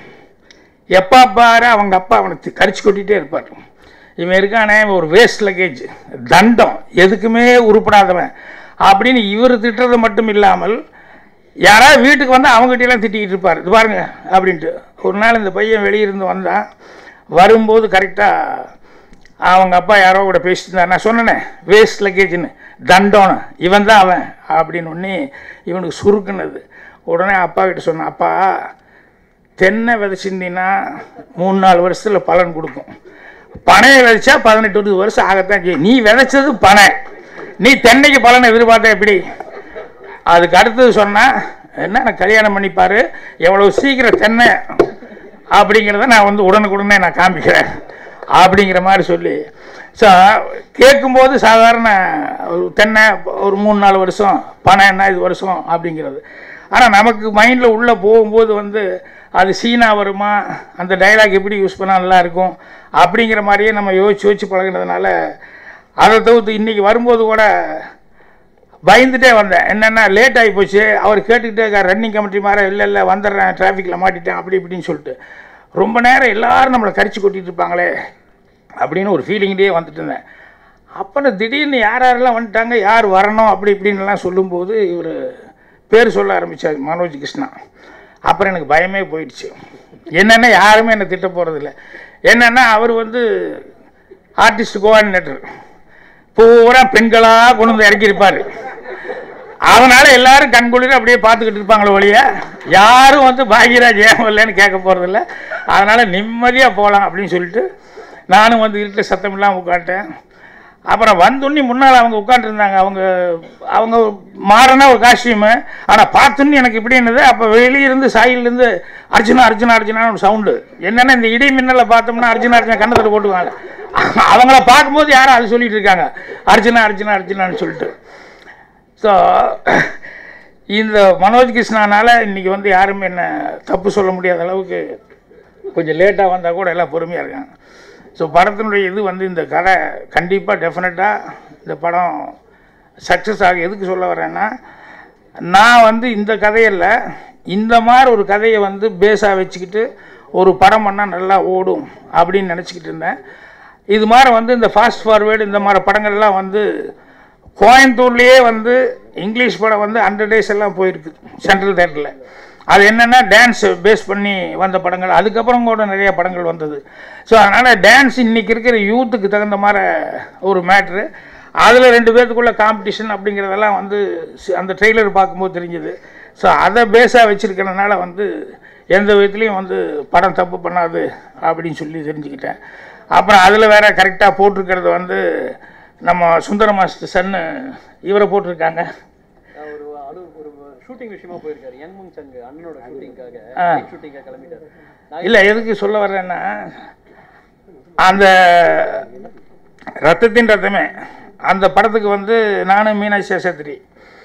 எப்போ பாரு அவங்க அப்பா அவனுக்கு கரிச்சு கொட்டிகிட்டே இருப்பார். இவன் இருக்கானே ஒரு வேஸ்ட் லக்கேஜ், தண்டம், எதுக்குமே உருப்படாதவன் அப்படின்னு இவர் திட்டுறது மட்டும் இல்லாமல் யாராவது வீட்டுக்கு வந்தால் அவங்ககிட்டலாம் திட்டிக்கிட்டு இருப்பார். இது பாருங்க அப்படின்ட்டு. ஒரு நாள் இந்த பையன் வெளியிருந்து வந்தான். வரும்போது கரெக்டாக அவங்க அப்பா யாரோ கூட பேசிட்டு இருந்தார். நான் சொன்னேனே வேஸ்ட் லக்கேஜ்னு, தண்டோன்னு, இவன் தான் அவன் அப்படின்னு ஒன்று இவனுக்கு சுருக்குனது. உடனே அப்பா கிட்ட சொன்னேன், அப்பா தென்னை விதைச்சிருந்தீங்கன்னா மூணு நாலு வருஷத்தில் பலன் கொடுக்கும், பனையை விதைச்சா பதினெட்டு இருபது வருஷம் ஆகத்தான் செய்யும், நீ விதைச்சது பனை, நீ தென்னைக்கு பலனை எதிர்பார்த்த எப்படி? அதுக்கு அடுத்தது சொன்னால் என்ன நான் கல்யாணம் பண்ணிப்பார், எவ்வளோ சீக்கிரம் தென்னை அப்படிங்கிறத நான் வந்து உடனுக்குடனே நான் காமிக்கிறேன் அப்படிங்கிற மாதிரி சொல்லி. ஸோ கேட்கும்போது சாதாரண ஒரு தென்னை ஒரு மூணு நாலு வருஷம், பனை என்ன இது வருஷம் அப்படிங்கிறது. ஆனால் நமக்கு மைண்டில் உள்ளே போகும்போது வந்து அது சீனா வருமா, அந்த டைலாக் எப்படி யூஸ் பண்ணால் நல்லாயிருக்கும் அப்படிங்கிற மாதிரியே நம்ம யோசிச்சு யோசிச்சு பழகினதுனால அதை தவிர்த்து இன்றைக்கி வரும்போது கூட பயந்துட்டே வந்தேன். என்னென்னா லேட் ஆகி போச்சு, அவர் கேட்டுக்கிட்டே இருக்கார் ரன்னிங் கமிட்டி மாதிரி, இல்லை இல்லை வந்துடுறேன் டிராஃபிக்கில் மாட்டிட்டேன் அப்படி இப்படின்னு சொல்லிட்டு ரொம்ப நேரம் எல்லோரும் நம்மளை கரிச்சு கொட்டிகிட்டு இருப்பாங்களே அப்படின்னு ஒரு ஃபீலிங்லேயே வந்துட்டு இருந்தேன். அப்புறம் திடீர்னு யார் யாரெல்லாம் வந்துட்டாங்க, யார் வரணும் அப்படி இப்படின்லாம் சொல்லும்போது இவர் பேர் சொல்ல ஆரம்பித்தார், மனோஜ் கிருஷ்ணா. அப்புறம் எனக்கு பயமே போயிடுச்சு. என்னென்னா யாருமே என்னை திட்ட போகிறதில்ல. என்னென்னா அவர் வந்து ஆர்டிஸ்ட் கோஆர்டினேட்டர், பூரா பெண்களாக கொண்டு வந்து இறக்கியிருப்பார். அதனால் எல்லோரும் கண்குளிர் அப்படியே பார்த்துக்கிட்டு இருப்பாங்களோ ஒழிய யாரும் வந்து பாக்யராஜ் ஏன் இல்லைன்னு கேட்க போகிறதில்ல. அதனால் நிம்மதியாக போகலாம் அப்படின்னு சொல்லிட்டு நானும் வந்து இருட்டு சத்தம் இல்லாமல் உட்காந்துட்டேன். அப்புறம் வந்துண்ணி முன்னால் அவங்க உட்காந்துருந்தாங்க, அவங்க அவங்க மாறினா ஒரு காஸ்டியூமு, ஆனால் பார்த்துன்னு எனக்கு இப்படி என்னது. அப்போ வெளியிருந்து சாயிலிருந்து அர்ஜுனா அர்ஜுனா அர்ஜுனான்னு ஒரு சவுண்டு. என்னென்னா இந்த இடி மின்னலை பார்த்தோம்னா அர்ஜுனா அர்ஜுனா கண்ணத்தில் போட்டுவாங்க, அவங்கள பார்க்கும்போது யாரும் அது சொல்லிட்டு இருக்காங்க அர்ஜுனா அர்ஜுனா அர்ஜுனான்னு சொல்லிட்டு. ஸோ இந்த மனோஜ் கிருஷ்ணானால் இன்றைக்கி வந்து யாருமே என்ன தப்பு சொல்ல முடியாத அளவுக்கு கொஞ்சம் லேட்டாக வந்தால் கூட எல்லாம் பொறுமையாக இருக்காங்க. ஸோ படத்தினுடைய இது வந்து இந்த கதை கண்டிப்பாக டெஃபினட்டாக இந்த படம் சக்ஸஸ் ஆகும். எதுக்கு சொல்ல வரேன்னா, நான் வந்து இந்த கதையில் இந்த மாதிரி ஒரு கதையை வந்து பேஸாக வச்சுக்கிட்டு ஒரு படம் பண்ணால் நல்லா ஓடும் அப்படின்னு நினச்சிக்கிட்டு இருந்தேன். இது மாதிரி வந்து இந்த ஃபாஸ்ட் ஃபார்வேர்டு இந்த மாதிரி படங்கள்லாம் வந்து கோயம்புத்தூர்லேயே வந்து இங்கிலீஷ் படம் வந்து ஹண்ட்ரட் டேஸ் எல்லாம் போயிருக்கு சென்ட்ரல் தேட்டரில். அது என்னென்னா டான்ஸ் பேஸ் பண்ணி வந்த படங்கள், அதுக்கப்புறம் கூட நிறைய படங்கள் வந்தது. ஸோ அதனால் டான்ஸ் இன்றைக்கி இருக்கிற யூத்துக்கு தகுந்த மாதிரி ஒரு மேட்ரு. அதில் ரெண்டு பேர்த்துக்குள்ள காம்படிஷன் அப்படிங்கிறதெல்லாம் வந்து அந்த ட்ரெய்லர் பார்க்கும்போது தெரிஞ்சுது. ஸோ அதை பேஸாக வச்சுருக்கிறதுனால வந்து எந்த விதத்துலேயும் வந்து படம் தப்பு பண்ணாது அப்படின்னு சொல்லி தெரிஞ்சுக்கிட்டேன். அப்புறம் அதில் வேறு கரெக்டாக போட்டிருக்கிறது வந்து நம்ம சுந்தர மாஸ்டர் சன்னு இவரை போட்டிருக்காங்க. ஷூட்டிங் விஷயமா போயிருக்காரு, யங் மங் சங் அண்ணனோட ஷூட்டிங்காக ஷூட்டிங்காக கிளம்பிட்டாரு. இல்லை எதுக்கு சொல்ல வர்றேன்னா, அந்த ரத்தத்தின் ரத்தமே அந்த படத்துக்கு வந்து நானும் மீனாட்சி சேஷாத்ரி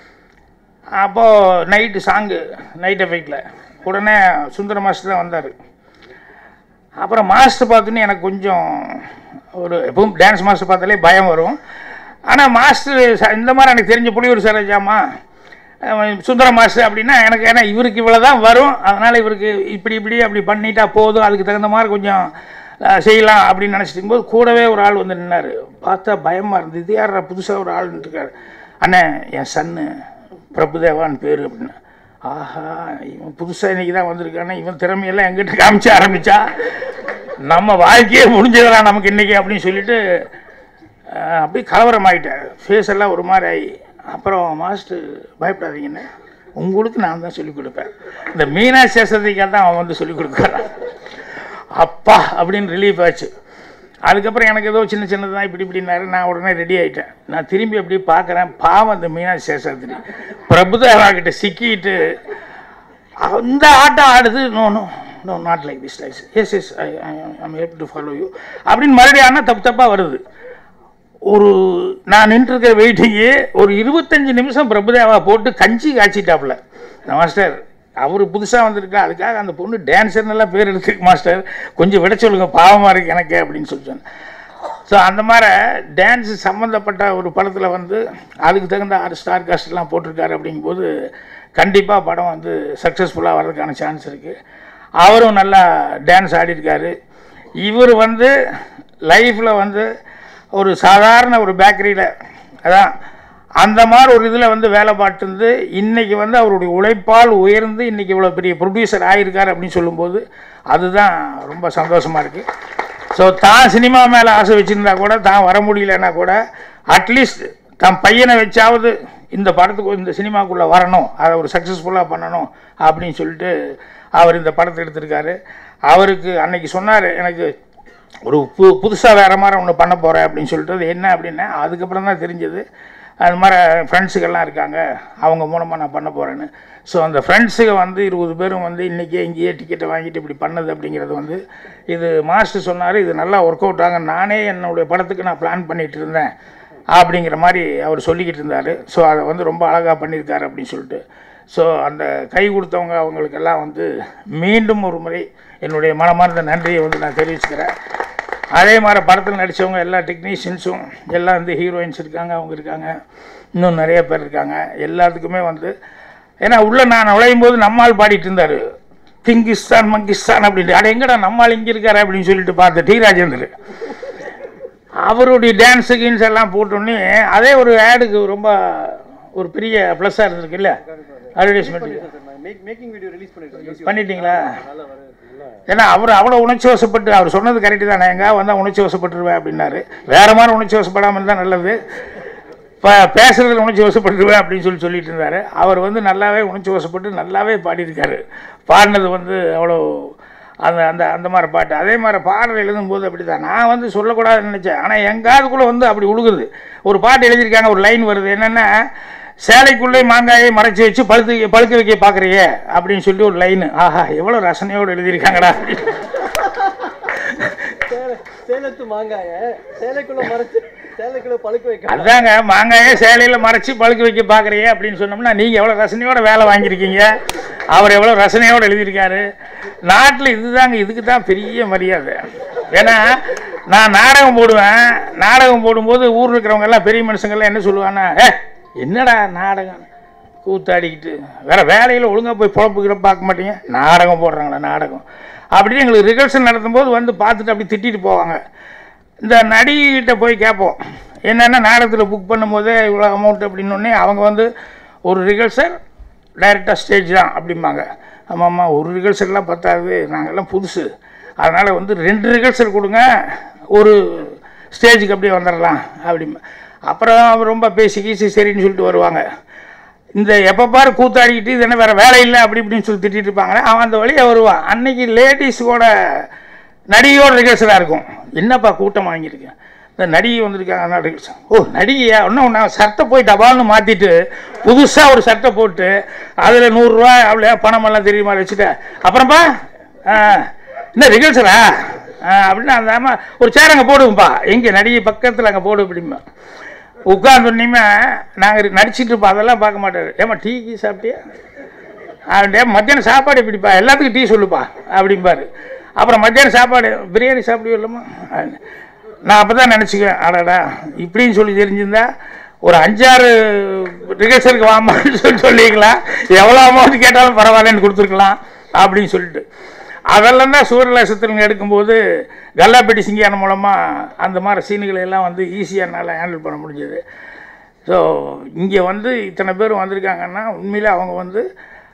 அப்போது நைட்டு சாங்கு நைட் எஃபெக்டில் உடனே சுந்தர மாஸ்டர் தான் வந்தார். அப்புறம் மாஸ்டர் பார்த்துன்னு எனக்கு கொஞ்சம் ஒரு எப்பவும் டான்ஸ் மாஸ்டர் பார்த்தாலே பயம் வரும். ஆனால் மாஸ்டர் இந்த மாதிரி எனக்கு தெரிஞ்ச புலியூர் சரோஜாமா சுந்தர மாஸ்டர் அப்படின்னா எனக்கு, ஏன்னா இவருக்கு இவ்வளோ தான் வரும், அதனால் இவருக்கு இப்படி இப்படி அப்படி பண்ணிட்டா போதும், அதுக்கு தகுந்த மாதிரி கொஞ்சம் செய்யலாம் அப்படின்னு நினச்சிட்டு இருக்கும்போது கூடவே ஒரு ஆள் வந்து நின்னார். பார்த்தா பயமாக இருந்தது, இது யார் புதுசாக ஒரு ஆள் இருக்கார். அண்ணே என் சன்னு பிரபுதேவான்னு பேர் அப்படின்னு. ஆஹா இவன் புதுசாக இன்றைக்கி தான் வந்திருக்கானே, இவன் திறமையெல்லாம் எங்கிட்ட காமிச்ச ஆரம்பித்தா நம்ம வாழ்க்கையே முடிஞ்சதெல்லாம் நமக்கு இன்றைக்கி அப்படின்னு சொல்லிட்டு அப்படியே கலவரம் ஆகிட்டேன். ஃபேஸ் எல்லாம் ஒரு மாதிரி ஆகி, அப்புறம் மாஸ்டர் பயப்படாதீங்கன்னு உங்களுக்கு நான் தான் சொல்லிக் கொடுப்பேன், இந்த மீனாட்சி சேஷத்துக்காக தான் அவன் வந்து சொல்லிக் கொடுக்குறான். அப்பா அப்படின்னு ரிலீஃப் ஆச்சு. அதுக்கப்புறம் எனக்கு ஏதோ சின்ன சின்னதான் இப்படி இப்படின்னாரு. நான் உடனே ரெடி ஆகிட்டேன். நான் திரும்பி அப்படி பார்க்குறேன், பாவம் அந்த மீனாட்சி சேஷாத்ரி பிரபுதேவா கிட்ட சிக்கிட்டு அந்த ஆட்டம் ஆடுது. நோனும் no not like this likes yes yes I I'm able to follow you அப்படின்னு மறுபடியும் ஆனால் தப்பு தப்பாக வருது. ஒரு நான் நின்றுருக்கிற வெயிட்டிங்கு ஒரு இருபத்தஞ்சி நிமிஷம் பிரபுதேவா போட்டு கஞ்சி காய்ச்சிட்டாப்புல. மாஸ்டர் அவர் புதுசாக வந்திருக்கா, அதுக்காக அந்த பொண்ணு டான்ஸர்னெல்லாம் பேர் எடுத்துருக்கு மாஸ்டர், கொஞ்சம் விட சொல்லுங்க பாவமாக இருக்கு எனக்கு அப்படின்னு சொல்லி சொன்னேன். ஸோ அந்த மாதிரி டான்ஸு சம்மந்தப்பட்ட ஒரு படத்தில் வந்து அதுக்கு தகுந்த ஆறு ஸ்டார் காஸ்ட்லாம் போட்டிருக்காரு. அப்படிங்கும்போது கண்டிப்பாக படம் வந்து சக்ஸஸ்ஃபுல்லாக வர்றதுக்கான சான்ஸ் இருக்குது. அவரும் நல்லா டான்ஸ் ஆடிருக்காரு. இவர் வந்து லைஃப்பில் வந்து ஒரு சாதாரண ஒரு பேக்கரியில் அதான் அந்த மாதிரி ஒரு இதில் வந்து வேலை பார்த்துருந்து இன்றைக்கி வந்து அவருடைய உழைப்பால் உயர்ந்து இன்றைக்கி இவ்வளோ பெரிய ப்ரொடியூசர் ஆகியிருக்கார் அப்படின்னு சொல்லும்போது அதுதான் ரொம்ப சந்தோஷமாக இருக்குது. ஸோ தான் சினிமா மேலே ஆசை வச்சுருந்தா கூட தான் வர முடியலன்னா கூட அட்லீஸ்ட் தன் பையனை வச்சாவது இந்த படத்துக்கு இந்த சினிமாக்குள்ளே வரணும், அதை ஒரு சக்ஸஸ்ஃபுல்லாக பண்ணணும் அப்படின்னு சொல்லிட்டு அவர் இந்த படத்தை எடுத்திருக்காரு. அவருக்கு அன்னைக்கு சொன்னார், எனக்கு ஒரு பு புதுசாக வேறு மாதிரி ஒன்று பண்ண போகிறேன் அப்படின்னு சொல்லிட்டு. அது என்ன அப்படின்னா அதுக்கப்புறம் தான் தெரிஞ்சது அது மாதிரி ஃப்ரெண்ட்ஸுக்கெல்லாம் இருக்காங்க, அவங்க மூலமாக நான் பண்ண போகிறேன்னு. ஸோ அந்த ஃப்ரெண்ட்ஸுக்கு வந்து இருபது பேரும் வந்து இன்றைக்கே இங்கேயே டிக்கெட்டை வாங்கிட்டு இப்படி பண்ணது அப்படிங்கிறது வந்து இது மாஸ்டர் சொன்னார், இது நல்லா ஒர்க் அவுட் ஆகும், நானே என்னுடைய படத்துக்கு நான் பிளான் பண்ணிகிட்டு இருந்தேன் அப்படிங்கிற மாதிரி அவர் சொல்லிக்கிட்டு இருந்தார். ஸோ அதை வந்து ரொம்ப அழகாக பண்ணியிருக்காரு அப்படின்னு சொல்லிட்டு. ஸோ அந்த கை கொடுத்தவங்க அவங்களுக்கெல்லாம் வந்து மீண்டும் ஒரு முறை என்னுடைய மனமார்ந்த நன்றியை வந்து நான் தெரிவிச்சுக்கிறேன். அதே மாதிரி படத்தில் நடித்தவங்க எல்லா டெக்னீஷியன்ஸும் எல்லாம் வந்து ஹீரோயின்ஸ் இருக்காங்க, அவங்க இருக்காங்க, இன்னும் நிறைய பேர் இருக்காங்க. எல்லாத்துக்குமே வந்து ஏன்னா உள்ளே நான் நுழையும் போது நம்மால் பாடிட்டு இருந்தார், கிங்கிஸ்தான் மங்கிஸ்தான் அப்படின்ட்டு. அட எங்கடா நம்மால் இங்கே இருக்காரு அப்படின்னு சொல்லிட்டு பார்த்த டி ராஜேந்தர் அவருடைய டான்ஸு கீன்ஸ் எல்லாம் போட்டோன்னே அதே ஒரு ஆடுக்கு ரொம்ப ஒரு பெரிய ப்ளஸ்ஸாக இருந்திருக்கு இல்லை அட்வர்டைஸ்மெண்ட் பண்ணிட்டீங்களா? ஏன்னா அவர் அவ்வளோ உணர்ச்சி வசப்பட்டு அவர் சொன்னது கரெக்டு தானே, எங்கே வந்தால் உணர்ச்சி வசப்பட்டுருவேன் அப்படின்னாரு. வேறு மாதிரி உணர்ச்சி வசப்படாமல் இருந்தால் நல்லது, இப்போ பேசுகிறதுல உணர்ச்சி வசப்பட்டுருவேன் அப்படின்னு சொல்லி சொல்லிட்டு இருந்தார். அவர் வந்து நல்லாவே உணர்ச்சி வசப்பட்டு நல்லாவே பாடியிருக்காரு. பாடினது வந்து அவ்வளோ அந்த அந்த அந்த மாதிரி பாட்டு. அதே மாதிரி பாடல் எழுதும்போது அப்படி தான் நான் வந்து சொல்லக்கூடாதுன்னு நினச்சேன், ஆனால் எங்காதுக்குள்ளே வந்து அப்படி உழுகுது. ஒரு பாட்டு எழுதியிருக்காங்க, ஒரு லைன் வருது என்னென்னா, சேலைக்குள்ளே மாங்காயை மறைச்சி வச்சு பழுத்து பழுக்க வைக்க பார்க்குறியே அப்படின்னு சொல்லி ஒரு லைனு. ஆஹா எவ்வளோ ரசனையோடு எழுதியிருக்காங்கடா. சேலத்து மாங்காயை சேலைக்குள்ளே மறைச்சி சேலைக்குள்ளே பழுக்க வைக்க அதாங்க மாங்காயை சேலையில் மறைச்சி பழுக்க வைக்க பார்க்குறியே அப்படின்னு சொன்னோம்னா நீங்கள் எவ்வளோ ரசனையோட வேலை வாங்கியிருக்கீங்க, அவர் எவ்வளோ ரசனையோடு எழுதியிருக்காரு. நாட்டில் இதுதாங்க, இதுக்கு தான் பெரிய மரியாதை. ஏன்னா நான் நாடகம் போடுவேன், நாடகம் போடும்போது ஊரில் இருக்கிறவங்க எல்லாம் பெரிய மனுஷங்கள்லாம் என்ன சொல்லுவாங்கன்னா, ஏ என்னடா நாடகம் கூத்தாடிக்கிட்டு வேறு வேலையில் ஒழுங்காக போய் பொழப்புக்கிற பார்க்க மாட்டீங்க, நாடகம் போடுறாங்களா நாடகம் அப்படின்னு எங்களுக்கு ரிஹர்சல் நடத்தும்போது வந்து பார்த்துட்டு அப்படி திட்டிட்டு போவாங்க. இந்த நடிகிட்ட போய் கேட்போம், என்னென்னா நாடகத்தில் புக் பண்ணும்போதே இவ்வளோ அமௌண்ட் அப்படின்னோடனே அவங்க வந்து ஒரு ரிஹர்சல் டைரெக்டாக ஸ்டேஜ் தான் அப்படிம்பாங்க. ஆமாம்மா ஒரு ரிஹர்சல்லாம் பத்தாது, நாங்கள்லாம் புதுசு, அதனால் வந்து ரெண்டு ரிஹர்சல் கொடுங்க, ஒரு ஸ்டேஜுக்கு அப்படியே வந்துடலாம் அப்படிம்பா. அப்புறம் ரொம்ப பேசி கீசி சரின்னு சொல்லிட்டு வருவாங்க. இந்த எப்போ பாரு கூத்தாடிக்கிட்டு இது என்ன வேறு வேலை இல்லை அப்படி இப்படின்னு சொல்லி திட்டிகிட்டு இருப்பாங்களே, அவன் அந்த வழியாக வருவான். அன்னைக்கு லேடிஸோட நடிகையோட ரிஹர்சலாக இருக்கும். என்னப்பா கூட்டம் வாங்கியிருக்கேன், இந்த நடிகை வந்திருக்காங்க அதனால் ரிஹர்சல். ஓ நடிகையா, இன்னும் ஒன்று சட்டை போய் டபால்னு மாற்றிட்டு புதுசாக ஒரு சட்டை போட்டு அதில் நூறுரூவா அவ்வளோ பணமெல்லாம் தெரியுமா வச்சுட்டேன். அப்புறம்ப்பா ஆ என்ன ரிஹர்சலா அப்படின்னு அந்த அம்மா ஒரு சேர் அங்கே போடுவோம்ப்பா, எங்கே நடிகை பக்கத்தில் அங்கே போடு அப்படிம்பா. உட்காந்துன்னீமே நாங்கள் நடிச்சிட்டு இருப்போம், அதெல்லாம் பார்க்க மாட்டார். ஏமா டீ கீ சாப்பிட்டியா அப்படியே, மத்தியானம் சாப்பாடு எப்படிப்பா, எல்லாத்துக்கும் டீ சொல்லுப்பா அப்படிம்பாரு. அப்புறம் மத்தியானம் சாப்பாடு பிரியாணி சாப்பிடுவோம் இல்லைம்மா. நான் அப்போ தான் நினச்சிக்குவேன், அடாடா இப்படின்னு சொல்லி தெரிஞ்சிருந்தா ஒரு அஞ்சாறு ரிஹர்சலுக்கு வாமான்னு சொல்லி சொல்லிக்கலாம், எவ்வளோ அமௌண்ட் கேட்டாலும் பரவாயில்லன்னு கொடுத்துருக்கலாம் அப்படின்னு சொல்லிட்டு. அதெல்லாம் தான் சூரியலாசத்தில் எடுக்கும்போது கல்லாப்பேட்டி சிங்கியானம் மூலமாக அந்த மாதிரி சீனுகளை எல்லாம் வந்து ஈஸியாக என்னால் ஹேண்டில் பண்ண முடிஞ்சது. ஸோ இங்கே வந்து இத்தனை பேர் வந்திருக்காங்கன்னா உண்மையிலே அவங்க வந்து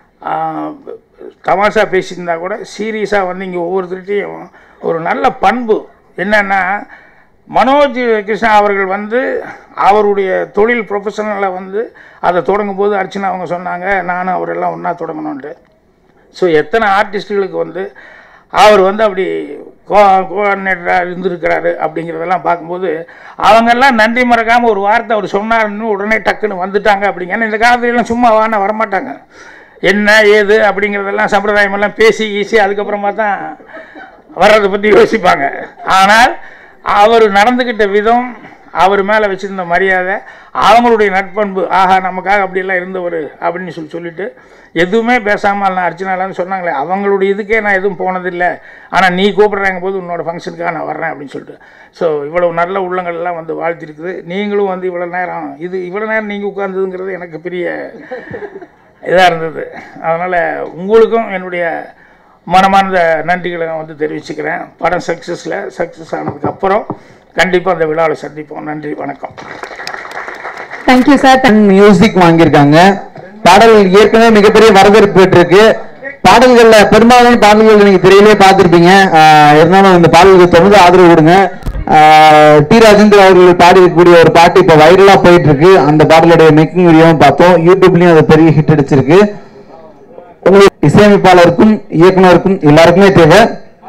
தமாஷா பேசியிருந்தா கூட சீரியஸாக வந்து இங்கே ஒவ்வொருத்தருகிட்டையும் ஒரு நல்ல பண்பு என்னென்னா, மனோஜ் கிருஷ்ணா அவர்கள் வந்து அவருடைய தொழில் ப்ரொஃபஷனலை வந்து அதை தொடங்கும் போது அர்ச்சனா அவங்க சொன்னாங்க நானும் அவரெல்லாம் ஒன்றா தொடங்கணுன்ட்டு. ஸோ எத்தனை ஆர்டிஸ்ட்டுகளுக்கு வந்து அவர் வந்து அப்படி கோ கோஆர்டினேட்டராக இருந்திருக்கிறாரு அப்படிங்கிறதெல்லாம் பார்க்கும்போது அவங்கெல்லாம் நன்றி மறக்காமல் ஒரு வார்த்தை அவர் சொன்னார்னு உடனே டக்குன்னு வந்துட்டாங்க அப்படிங்க. இந்த காலத்துலலாம் சும்மா வான வரமாட்டாங்க. என்ன ஏது அப்படிங்கிறதெல்லாம் சம்பிரதாயமெல்லாம் பேசி ஈஸி அதுக்கப்புறமா தான் வர்றதை பற்றி யோசிப்பாங்க. ஆனால் அவர் நடந்துக்கிட்ட விதம், அவர் மேலே வச்சுருந்த மரியாதை, அவங்களுடைய நட்பண்பு, ஆஹா நமக்காக அப்படியெல்லாம் இருந்தவர் அப்படின்னு சொல்லி சொல்லிட்டு எதுவுமே பேசாமல் நான் அர்ச்சனாலான்னு சொன்னாங்களே, அவங்களுடைய இதுக்கே நான் எதுவும் போனதில்லை, ஆனால் நீ கூப்பிட்றாங்க போது உன்னோட ஃபங்க்ஷனுக்காக நான் வர்றேன் அப்படின்னு சொல்லிட்டு. ஸோ இவ்வளவு நல்ல உள்ளங்கள்லாம் வந்து வாழ்த்திருக்குது. நீங்களும் வந்து இவ்வளோ நேரம் இது இவ்வளோ நேரம் நீங்கள் உட்கார்ந்ததுங்கிறது எனக்கு பெரிய இதாக இருந்தது. அதனால் உங்களுக்கும் என்னுடைய மனமார்ந்த நன்றிகளை நான் வந்து தெரிவிச்சுக்கிறேன். படம் சக்ஸஸில் சக்ஸஸ் ஆனதுக்கப்புறம் கண்டிப்பாக அந்த விழாவில் சந்திப்போம். நன்றி, வணக்கம். Thank you sir. மியூசிக் வாங்கியிருக்காங்க. பாடல்கள் ஏற்கனவே மிகப்பெரிய வரவேற்பு பெற்றிருக்கு. பாடல்கள்ல பெரும்பாலான பாடல்கள் நீங்க திரையிலே பார்த்துருப்பீங்க. இருந்தாலும் இந்த பாடல்களுக்கு தொடர்ந்து ஆதரவு கொடுங்க. டி ராஜேந்திர அவர்கள் பாடிக்கூடிய ஒரு பாட்டு இப்ப வைரலா போயிட்டு இருக்கு. அந்த பாடலுடைய மேக்கிங் வீடியோவும் பார்த்தோம். யூடியூப்லயும் அது பெரிய ஹிட் அடிச்சிருக்கு. உங்களுக்கு இசையமைப்பாளருக்கும் இயக்குனருக்கும் எல்லாருக்குமே தேவை.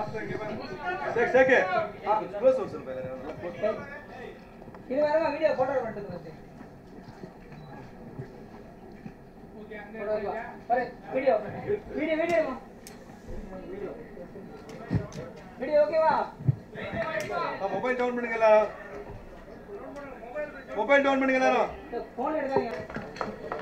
மொபைல் டவுன் பண்ணுங்க எல்லாரும். மொபைல் டவுன் பண்ணுங்க எல்லாரும். போன் எடுக்காதீங்க.